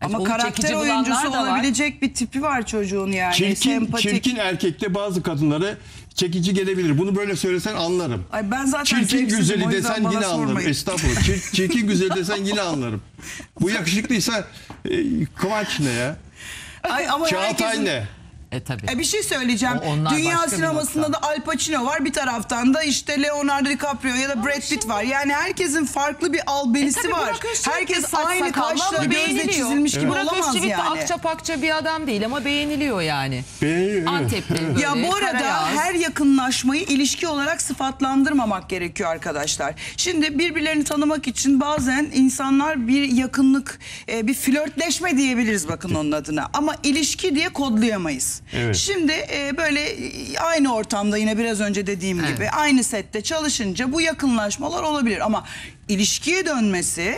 Ama onu karakter çekici oyuncusu bulanlar da var. olabilecek bir tipi var çocuğun yani. Çirkin, Sempatik. çirkin erkekte bazı kadınlara çekici gelebilir. Bunu böyle söylesen anlarım. Ay ben zaten çirkin zevksizim, güzeli o yüzden desen bana yine sormayın. anlarım. Estağfurullah. Çir, çirkin güzeli desen yine anlarım. Bu yakışıklıysa e, Kıvanç ne ya? Ay ama Çağatay herkesin... ne? E tabii. E bir şey söyleyeceğim. O- onlar Dünya başka bir sinemasında nokta. da Al Pacino var. Bir taraftan da işte Leonardo DiCaprio ya da Brad Pitt var. Yani herkesin farklı bir albenisi E tabii var. Burak Özçivit de Herkes saç aynı sakallı kaşla ama gözle beğeniliyor. çizilmiş gibi Burak olamaz Özçivit de yani. akça pakça bir adam değil ama beğeniliyor yani. Beğeniyor. Antepli böyle. Ya bu arada karayaz. her yakınlaşmayı ilişki olarak sıfatlandırmamak gerekiyor arkadaşlar. Şimdi birbirlerini tanımak için bazen insanlar bir yakınlık, e, bir flörtleşme diyebiliriz bakın onun adına. Ama ilişki diye kodlayamayız. Evet. Şimdi e, böyle e, aynı ortamda yine biraz önce dediğim Evet. gibi aynı sette çalışınca bu yakınlaşmalar olabilir. Ama ilişkiye dönmesi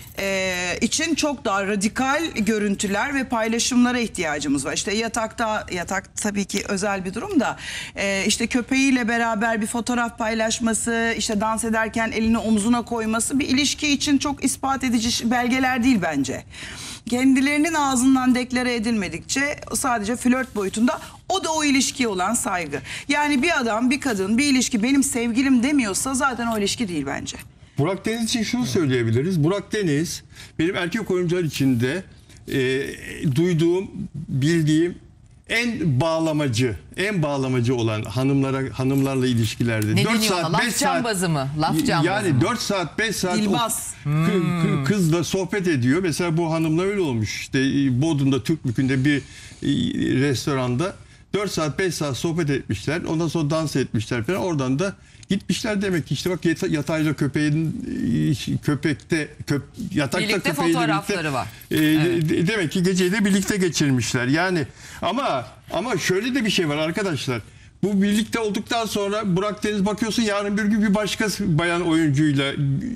e, için çok daha radikal görüntüler ve paylaşımlara ihtiyacımız var. İşte yatakta, yatak tabii ki özel bir durum da e, işte köpeğiyle beraber bir fotoğraf paylaşması, işte dans ederken elini omzuna koyması bir ilişki için çok ispat edici belgeler değil bence. Kendilerinin ağzından deklare edilmedikçe sadece flört boyutunda, o da o ilişkiye olan saygı. Yani bir adam, bir kadın, bir ilişki benim sevgilim demiyorsa zaten o ilişki değil bence. Burak Deniz için şunu söyleyebiliriz. Burak Deniz benim erkek oyuncular içinde e, duyduğum, bildiğim en bağlamacı, en bağlamacı olan hanımlara hanımlarla ilişkilerde. Ne dört deniyor ona? saat, Laf beş saat cambazı mı? Laf cambazı Yani mı? dört saat, beş saat Dilbaz. o kı- kı- kızla sohbet ediyor. Mesela bu hanımla öyle olmuş. İşte Bodrum'da Türkbükü'nde bir e, restoranda dört saat, beş saat sohbet etmişler. Ondan sonra dans etmişler falan. Oradan da gitmişler demek ki işte bak yata- yatayla köpeğin e, köpekte köp, yatakta Birlikte köpeğiyle fotoğrafları birlikte, var. e, Evet. de- demek ki geceyi de birlikte geçirmişler. Yani ama ama şöyle de bir şey var arkadaşlar. Bu birlikte olduktan sonra Burak Deniz bakıyorsun yarın bir gün bir başka bayan oyuncuyla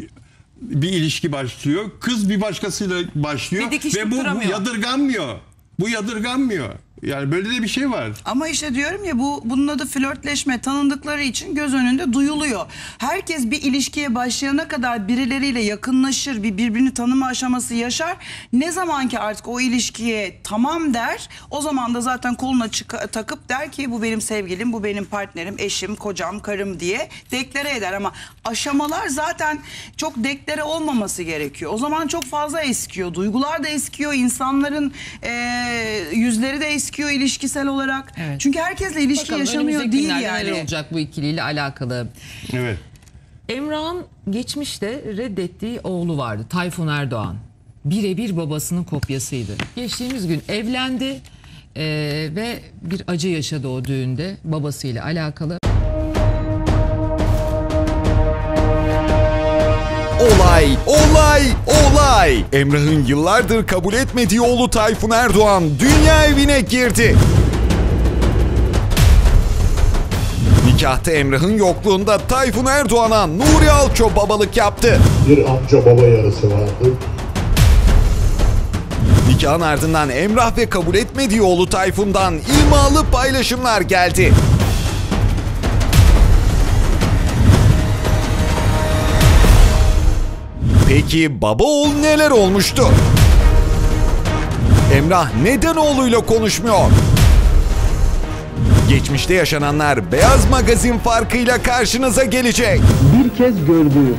bir ilişki başlıyor. Kız bir başkasıyla başlıyor Bir dikiş ve bu, bu tutturamıyor. yadırganmıyor. Bu yadırganmıyor. Yani böyle de bir şey var. Ama işte diyorum ya bu bunun adı flörtleşme, tanındıkları için göz önünde duyuluyor. Herkes bir ilişkiye başlayana kadar birileriyle yakınlaşır, bir birbirini tanıma aşaması yaşar. Ne zaman ki artık o ilişkiye tamam der, o zaman da zaten koluna çık- takıp der ki bu benim sevgilim, bu benim partnerim, eşim, kocam, karım diye deklare eder. Ama aşamalar zaten çok deklare olmaması gerekiyor. O zaman çok fazla eskiyor, duygular da eskiyor, insanların e, yüzleri de eskiyor ilişkisel olarak. Evet. Çünkü herkesle ilişki Bakalım yaşamıyor önümüzdeki değil günlerde yani. neler olacak bu ikiliyle alakalı. Evet. Emrah'ın geçmişte reddettiği oğlu vardı. Tayfun Erdoğan. Birebir babasının kopyasıydı. Geçtiğimiz gün evlendi eee, ve bir acı yaşadı o düğünde babasıyla alakalı. Olay, olay, olay. Emrah'ın yıllardır kabul etmediği oğlu Tayfun Erdoğan dünya evine girdi. Nikahta Emrah'ın yokluğunda Tayfun Erdoğan'a Nuri Alço babalık yaptı. Bir amca baba yarısı vardı. Nikahın ardından Emrah ve kabul etmediği oğlu Tayfun'dan imalı paylaşımlar geldi. Peki baba oğul neler olmuştu? Emrah neden oğluyla konuşmuyor? Geçmişte yaşananlar Beyaz Magazin farkıyla karşınıza gelecek. Bir kez gördüğü.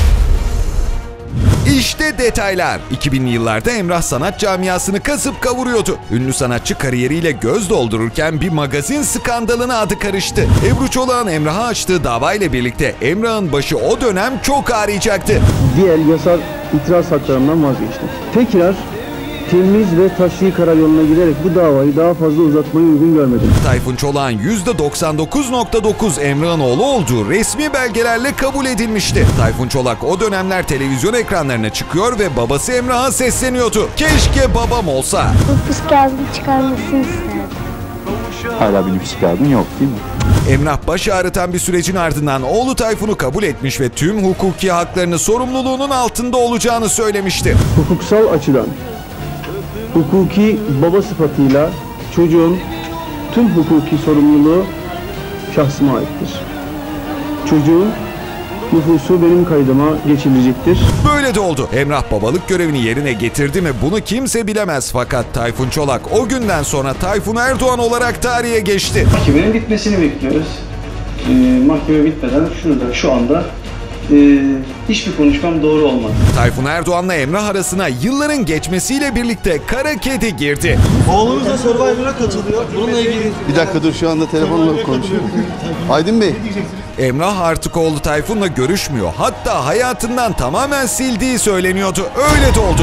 İşte detaylar. iki binli yıllarda Emrah sanat camiasını kasıp kavuruyordu. Ünlü sanatçı kariyeriyle göz doldururken bir magazin skandalına adı karıştı. Ebru Çolak'ın Emrah'a açtığı davayla birlikte Emrah'ın başı o dönem çok ağrıyacaktı. Diğer yasal itiraz haklarından vazgeçti. Tekrar temiz ve taşıyı karayoluna giderek bu davayı daha fazla uzatmayı uygun görmedim. Tayfun Çolak'ın yüzde doksan dokuz nokta dokuz Emrah'ın oğlu olduğu resmi belgelerle kabul edilmişti. Tayfun Çolak o dönemler televizyon ekranlarına çıkıyor ve babası Emrah'a sesleniyordu. Keşke babam olsa. Nüfus kağıdını çıkarmasını isterdim. Hala bir nüfus kağıdın yok değil mi? Emrah baş ağrıtan bir sürecin ardından oğlu Tayfun'u kabul etmiş ve tüm hukuki haklarını sorumluluğunun altında olacağını söylemişti. Hukuksal açıdan hukuki baba sıfatıyla çocuğun tüm hukuki sorumluluğu şahsıma aittir. Çocuğun nüfusu benim kaydıma geçilecektir. Böyle de oldu. Emrah babalık görevini yerine getirdi mi bunu kimse bilemez. Fakat Tayfun Çolak o günden sonra Tayfun Erdoğan olarak tarihe geçti. Mahkemenin bitmesini bekliyoruz. Ee, mahkeme bitmeden şurada şu anda e, hiçbir konuşmam doğru olmadı. Tayfun Erdoğan'la Emrah arasına yılların geçmesiyle birlikte kara kedi girdi. Oğlumuz da Survivor'a katılıyor. Bununla ilgili... Bir dakika dur, şu anda telefonla konuşuyorum. Aydın Bey. Emrah artık oğlu Tayfun'la görüşmüyor. Hatta hayatından tamamen sildiği söyleniyordu. Öyle de oldu.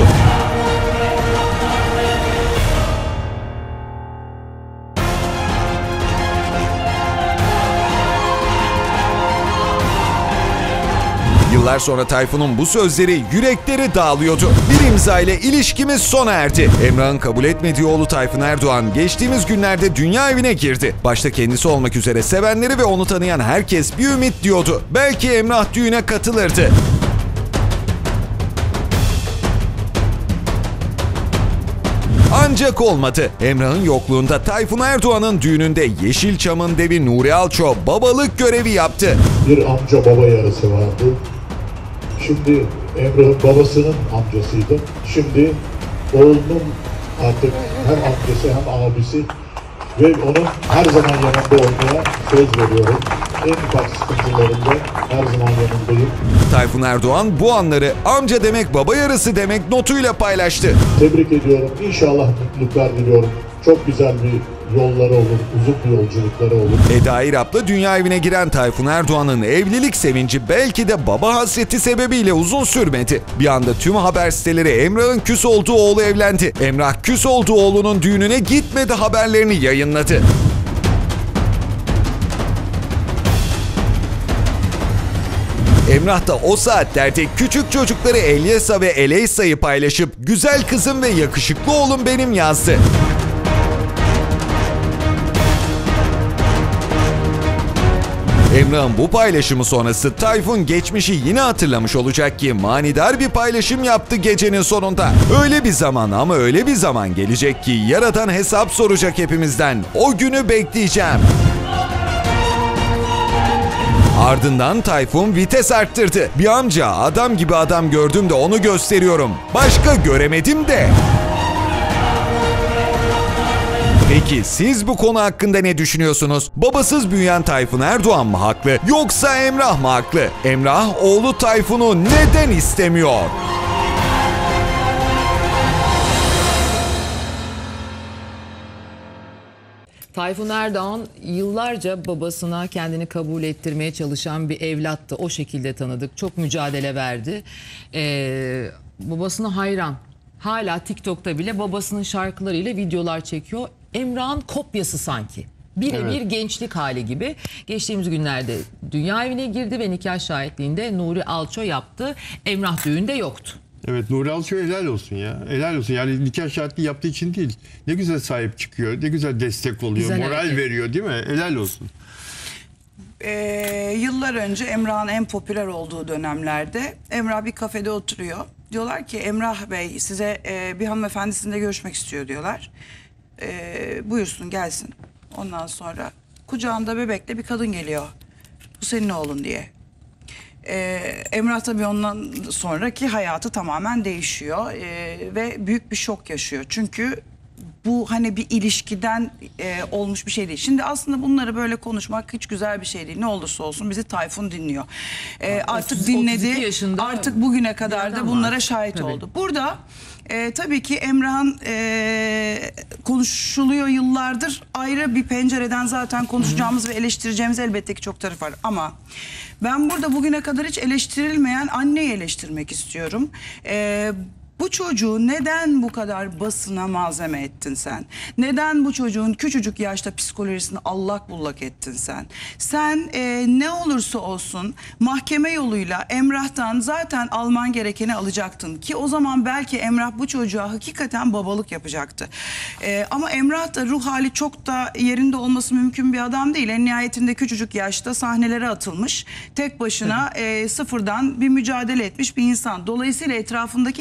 Yıllar sonra Tayfun'un bu sözleri yürekleri dağılıyordu. Bir imza ile ilişkimiz sona erdi. Emrah'ın kabul etmediği oğlu Tayfun Erdoğan geçtiğimiz günlerde dünya evine girdi. Başta kendisi olmak üzere sevenleri ve onu tanıyan herkes bir ümit diyordu. Belki Emrah düğüne katılırdı. Ancak olmadı. Emrah'ın yokluğunda Tayfun Erdoğan'ın düğününde Yeşilçam'ın devi Nuri Alço babalık görevi yaptı. Bir amca baba yarısı vardı. Şimdi Emrah'ın babasının amcasıydı. Şimdi oğlunun artık hem amcası hem abisi ve onun her zaman yanında olmaya söz veriyorum. En ufak sıkıntılarında her zaman yanındayım. Tayfun Erdoğan bu anları amca demek baba yarısı demek notuyla paylaştı. Tebrik ediyorum. İnşallah mutluluklar diliyorum. Çok güzel bir yolları olur, uzun bir yolculukları olur. Eda İrap'la dünya evine giren Tayfun Erdoğan'ın evlilik sevinci belki de baba hasreti sebebiyle uzun sürmedi. Bir anda tüm haber siteleri Emrah'ın küs olduğu oğlu evlendi. Emrah küs olduğu oğlunun düğününe gitmedi haberlerini yayınladı. Emrah da o saatlerde küçük çocukları Elyesa ve Eleysa'yı paylaşıp güzel kızım ve yakışıklı oğlum benim yazdı. Emrah'ın bu paylaşımı sonrası Tayfun geçmişi yine hatırlamış olacak ki manidar bir paylaşım yaptı gecenin sonunda. Öyle bir zaman ama öyle bir zaman gelecek ki Yaradan hesap soracak hepimizden. O günü bekleyeceğim. Ardından Tayfun vites arttırdı. Bir amca adam gibi adam gördüm de onu gösteriyorum. Başka göremedim de. Peki siz bu konu hakkında ne düşünüyorsunuz? Babasız büyüyen Tayfun Erdoğan mı haklı yoksa Emrah mı haklı? Emrah oğlu Tayfun'u neden istemiyor? Tayfun Erdoğan yıllarca babasına kendini kabul ettirmeye çalışan bir evlattı. O şekilde tanıdık. Çok mücadele verdi. Ee, babasına hayran. Hala TikTok'ta bile babasının şarkılarıyla videolar çekiyor. Emrah'ın kopyası sanki. Birebir evet. Gençlik hali gibi. Geçtiğimiz günlerde dünya evine girdi ve nikah şahitliğinde Nuri Alço yaptı. Emrah düğünde yoktu. Evet, Nuri Alço helal olsun ya. Helal olsun. Yani nikah şahitliği yaptığı için değil. Ne güzel sahip çıkıyor. Ne güzel destek oluyor. Güzel moral hareket. Veriyor değil mi? Helal olsun. Ee, yıllar önce Emrah'ın en popüler olduğu dönemlerde Emrah bir kafede oturuyor. Diyorlar ki Emrah Bey size e, bir hanımefendi sizinle görüşmek istiyor diyorlar. E, buyursun gelsin. Ondan sonra kucağında bebekle bir kadın geliyor. Bu senin oğlun diye. Ee, Emrah tabii ondan sonraki hayatı tamamen değişiyor ee, ve büyük bir şok yaşıyor. Çünkü bu hani bir ilişkiden e, olmuş bir şey değil. Şimdi aslında bunları böyle konuşmak hiç güzel bir şey değil. Ne olursa olsun bizi Tayfun dinliyor. Ee, artık dinledi. Artık bugüne kadar da bunlara şahit tabii. oldu. Burada e, tabii ki Emrah'ın e, konuşuluyor yıllardır. Ayrı bir pencereden zaten konuşacağımız ve eleştireceğimiz elbette ki çok taraf var. Ama ben burada bugüne kadar hiç eleştirilmeyen anneyi eleştirmek istiyorum. Ee, bu çocuğu neden bu kadar basına malzeme ettin sen? Neden bu çocuğun küçücük yaşta psikolojisini allak bullak ettin sen? Sen e, ne olursa olsun mahkeme yoluyla Emrah'tan zaten alman gerekeni alacaktın. Ki o zaman belki Emrah bu çocuğa hakikaten babalık yapacaktı. E, ama Emrah da ruh hali çok da yerinde olması mümkün bir adam değil. En nihayetinde küçücük yaşta sahnelere atılmış. Tek başına e, sıfırdan bir mücadele etmiş bir insan. Dolayısıyla etrafındaki insanlar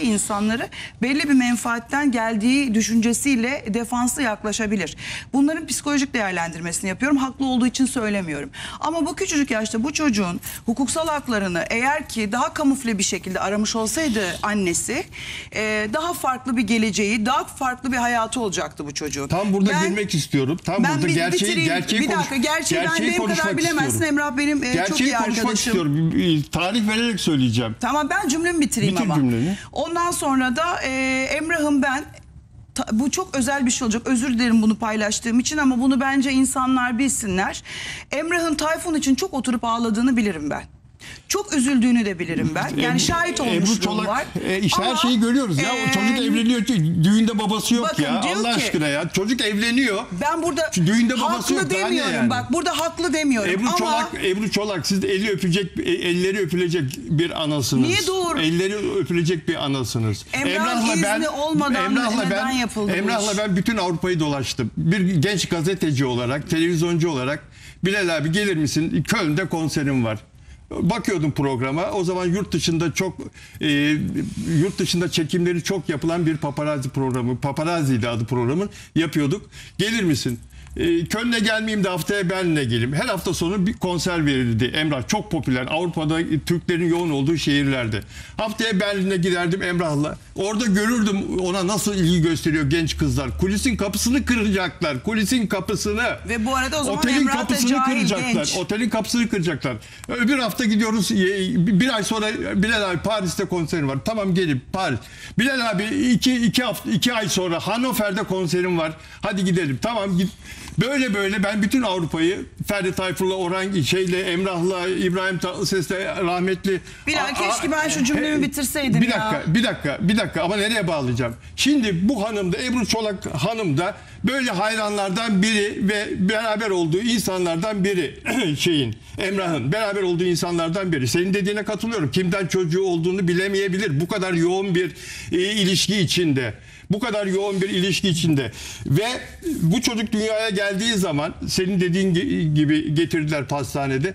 insanları belli bir menfaatten geldiği düşüncesiyle defanslı yaklaşabilir. Bunların psikolojik değerlendirmesini yapıyorum. Haklı olduğu için söylemiyorum. Ama bu küçücük yaşta bu çocuğun hukuksal haklarını eğer ki daha kamufle bir şekilde aramış olsaydı annesi, e, daha farklı bir geleceği, daha farklı bir hayatı olacaktı bu çocuğun. Tam burada Ben- girmek istiyorum. Tam Ben burada bir gerçeği, bitireyim. gerçeği Bir dakika, konuş- gerçeği ben gerçeği benim kadar konuşmak bilemezsin. istiyorum. Emrah benim, e, çok Gerçeği iyi konuşmak arkadaşım. istiyorum. Bir tarih vererek söyleyeceğim. Tamam, ben cümlemi bitireyim Bitir ama. cümleni. Ondan sonra da e, Emrah'ım ben, ta- bu çok özel bir şey olacak. Özür dilerim bunu paylaştığım için ama bunu bence insanlar bilsinler. Emrah'ın Tayfun için çok oturup ağladığını bilirim ben. Çok üzüldüğünü de bilirim ben. Yani Ebru- şahit Ebru olmuşluğum Çolak, var. e, işte her Ama, şeyi görüyoruz ya. e, O çocuk evleniyor. Düğünde babası yok bakın, ya. diyor Allah ki- aşkına ya. Çocuk evleniyor. Ben burada Düğünde babası haklı yok. Daha ne demiyorum yani? bak. Burada haklı demiyorum Ebru ama Çolak, Ebru Çolak siz eli öpecek, e, elleri öpülecek bir anasınız. Niye doğru? Elleri öpülecek bir anasınız. Emrah'ın izni olmadan neden yapıldı bu Emrah'la iş? ben bütün Avrupa'yı dolaştım. Bir genç gazeteci olarak, televizyoncu olarak Bilal abi gelir misin? Köln'de konserim var. Bakıyordum programa. O zaman yurt dışında çok e, yurt dışında çekimleri çok yapılan bir paparazzi programı. Paparazzi'ydi adı programın. Yapıyorduk. Gelir misin? E, Köln'e gelmeyeyim de haftaya Berlin'e geleyim. Her hafta sonu bir konser verildi. Emrah çok popüler. Avrupa'da e, Türklerin yoğun olduğu şehirlerde. Haftaya Berlin'e giderdim Emrah'la. Orada görürdüm ona nasıl ilgi gösteriyor genç kızlar. Kulisin kapısını kıracaklar. Kulisin kapısını. Ve bu arada o zaman Otelin Emrah da kapısını cahil, kıracaklar. genç. Otelin kapısını kıracaklar. Öbür hafta gidiyoruz. Bir ay sonra Bilal abi Paris'te konserim var. Tamam gelip Paris. Bilal abi iki, iki hafta iki ay sonra Hannover'de konserim var. Hadi gidelim. Tamam git. Böyle böyle ben bütün Avrupa'yı Ferdi Tayfur'la, Orhan şeyle, Emrah'la, İbrahim Tatlıses'le rahmetli. Bilal Aa, keşke ben şu aa, cümlemi he- bitirseydim bir ya. dakika, bir dakika, bir dakika ama nereye bağlayacağım? Şimdi bu hanım da Ebru Çolak hanım da böyle hayranlardan biri ve beraber olduğu insanlardan biri şeyin Emrah'ın beraber olduğu insanlardan biri. Senin dediğine katılıyorum. Kimden çocuğu olduğunu bilemeyebilir. Bu kadar yoğun bir e, ilişki içinde. Bu kadar yoğun bir ilişki içinde ve bu çocuk dünyaya geldiği zaman senin dediğin gibi getirdiler pastanede.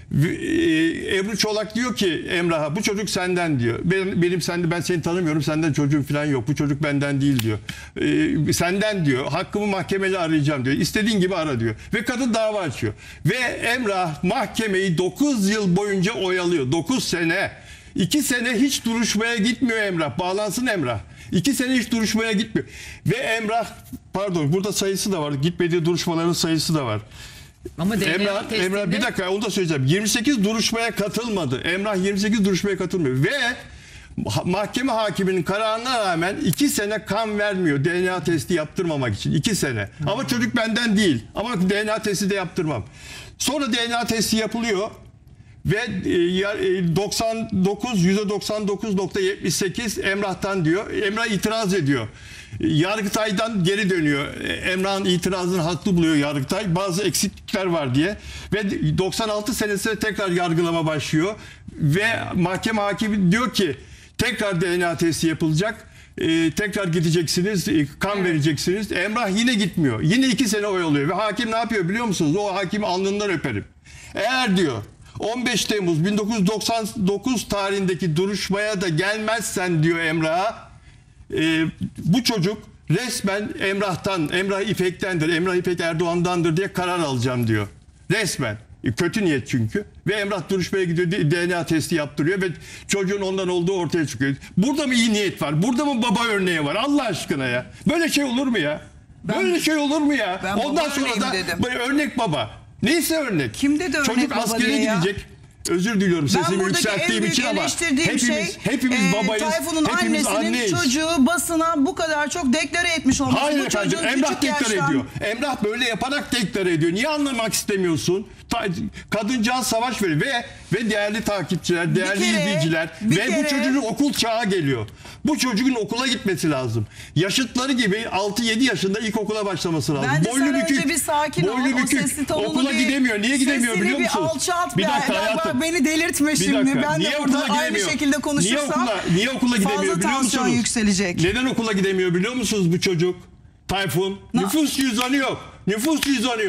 Ebru Çolak diyor ki Emrah'a bu çocuk senden diyor. Benim, benim sende ben seni tanımıyorum, senden çocuğum falan yok. Bu çocuk benden değil diyor. Ee, senden diyor. Hakkımı mahkemede arayacağım diyor. İstediğin gibi ara diyor. Ve kadın dava açıyor. Ve Emrah mahkemeyi dokuz yıl boyunca oyalıyor. dokuz sene. iki sene hiç duruşmaya gitmiyor Emrah. Bağlansın Emrah. iki sene hiç duruşmaya gitmiyor. Ve Emrah pardon burada sayısı da var. Gitmediği duruşmaların sayısı da var. Ama D N A Emrah, testinde- Emrah bir dakika onu da söyleyeceğim. yirmi sekiz duruşmaya katılmadı. Emrah yirmi sekiz duruşmaya katılmıyor. Ve ha- mahkeme hakiminin kararına rağmen iki sene kan vermiyor D N A testi yaptırmamak için. iki sene. Ama çocuk benden değil. Ama D N A testi de yaptırmam. Sonra D N A testi yapılıyor. Ve e, ya- e, doksan dokuz yüzde doksan dokuz nokta yetmiş sekiz Emrah'tan diyor. Emrah itiraz ediyor. Yargıtay'dan geri dönüyor. E, Emrah'ın itirazını haklı buluyor Yargıtay. Bazı eksiklikler var diye. Ve doksan altı senesinde tekrar yargılama başlıyor. Ve mahkeme hakimi diyor ki tekrar D N A testi yapılacak. E, tekrar gideceksiniz, e, kan vereceksiniz. Emrah yine gitmiyor. Yine iki sene oyalıyor. Ve hakim ne yapıyor biliyor musunuz? O hakim alnından öperim. Eğer diyor on beş Temmuz bin dokuz yüz doksan dokuz tarihindeki duruşmaya da gelmezsen diyor Emrah'a e, bu çocuk resmen Emrah'tan, Emrah İpek'tendir, Emrah İpek Erdoğan'dandır diye karar alacağım diyor. Resmen. E, kötü niyet çünkü. Ve Emrah duruşmaya gidiyor, D N A testi yaptırıyor ve çocuğun ondan olduğu ortaya çıkıyor. Burada mı iyi niyet var? Burada mı baba örneği var? Allah aşkına ya. Böyle şey olur mu ya? Böyle şey olur mu ya? Ben Ondan baba sonra örneğim da dedim. böyle örnek baba. Neyse örnek. Kim dedi örnek Çocuk baba askere diye ya? gidecek. Özür diliyorum Ben sesimi buradaki en yükselttiğim büyük için ama eleştirdiğim hepimiz, şey hepimiz e, babayız. Tayfun'un Hepimiz annesinin anneyiz. çocuğu basına bu kadar çok deklare etmiş olması. Hayır bu efendim çocuğun Emrah küçük deklare yaştan- ediyor. Emrah böyle yaparak deklare ediyor. Niye anlamak istemiyorsun? Ta, kadıncağız savaş veriyor ve ve değerli takipçiler, değerli kere- izleyiciler bir ve kere- bu çocuğun okul çağı geliyor. Bu çocuğun okula gitmesi lazım. Yaşıtları gibi altı yedi yaşında ilkokula başlaması lazım. Bence sen önce bir sakin ol. boylu O bükük. sesli tonunu Okula bir- gidemiyor. Niye gidemiyor sesini biliyor bir musunuz? alçalt Bir be. dakika Bak, hayatım. bak, beni delirtme Bir şimdi. dakika. Ben de Niye burada okula aynı gidemiyor? şekilde konuşursam niye okula, niye okula gidemiyor fazla biliyor tansiyon musunuz? yükselecek. Neden okula gidemiyor biliyor musunuz bu çocuk? Tayfun. Nüfus cüzdanı yok. Nüfus cüzdanı yok.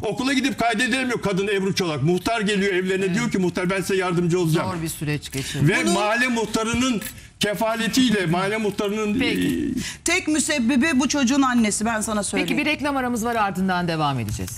Okula gidip kaydedilemiyor kadın Ebru Çolak. Muhtar geliyor evlerine evet. diyor ki muhtar ben size yardımcı olacağım. Zor bir süreç geçirdi. Ve Bunu... mahalle muhtarının kefaletiyle mahalle muhtarının... Peki. Tek müsebbibi bu çocuğun annesi, ben sana söyleyeyim. Peki bir reklam aramız var, ardından devam edeceğiz.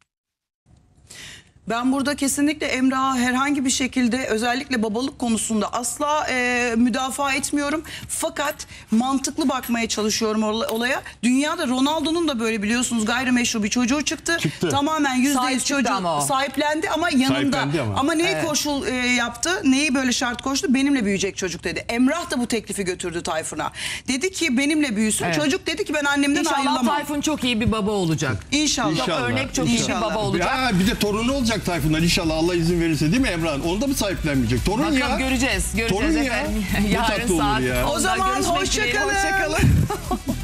Ben burada kesinlikle Emrah'a herhangi bir şekilde özellikle babalık konusunda asla e, müdafaa etmiyorum. Fakat mantıklı bakmaya çalışıyorum olaya. Dünyada Ronaldo'nun da böyle biliyorsunuz gayrimeşru bir çocuğu çıktı. çıktı. Tamamen yüzde yüz çocuğu ama sahiplendi ama yanında. Ama, ama neyi evet. koşul e, yaptı? Neyi böyle şart koştu? Benimle büyüyecek çocuk dedi. Emrah da bu teklifi götürdü Tayfun'a. Dedi ki benimle büyüsün. Evet. Çocuk dedi ki ben annemden İnşallah ayrılamam. İnşallah Tayfun çok iyi bir baba olacak. İnşallah. Çok İnşallah. örnek çok İnşallah. iyi bir baba olacak. Ya bir de torunu olacak Tayfun'dan inşallah, Allah izin verirse, değil mi Emrah'ın? Onu da mı sahiplenmeyecek? Torun Bakalım, ya. göreceğiz. Göreceğiz Torun efendim. Ya. Yarın saat. O zaman hoşça kalın.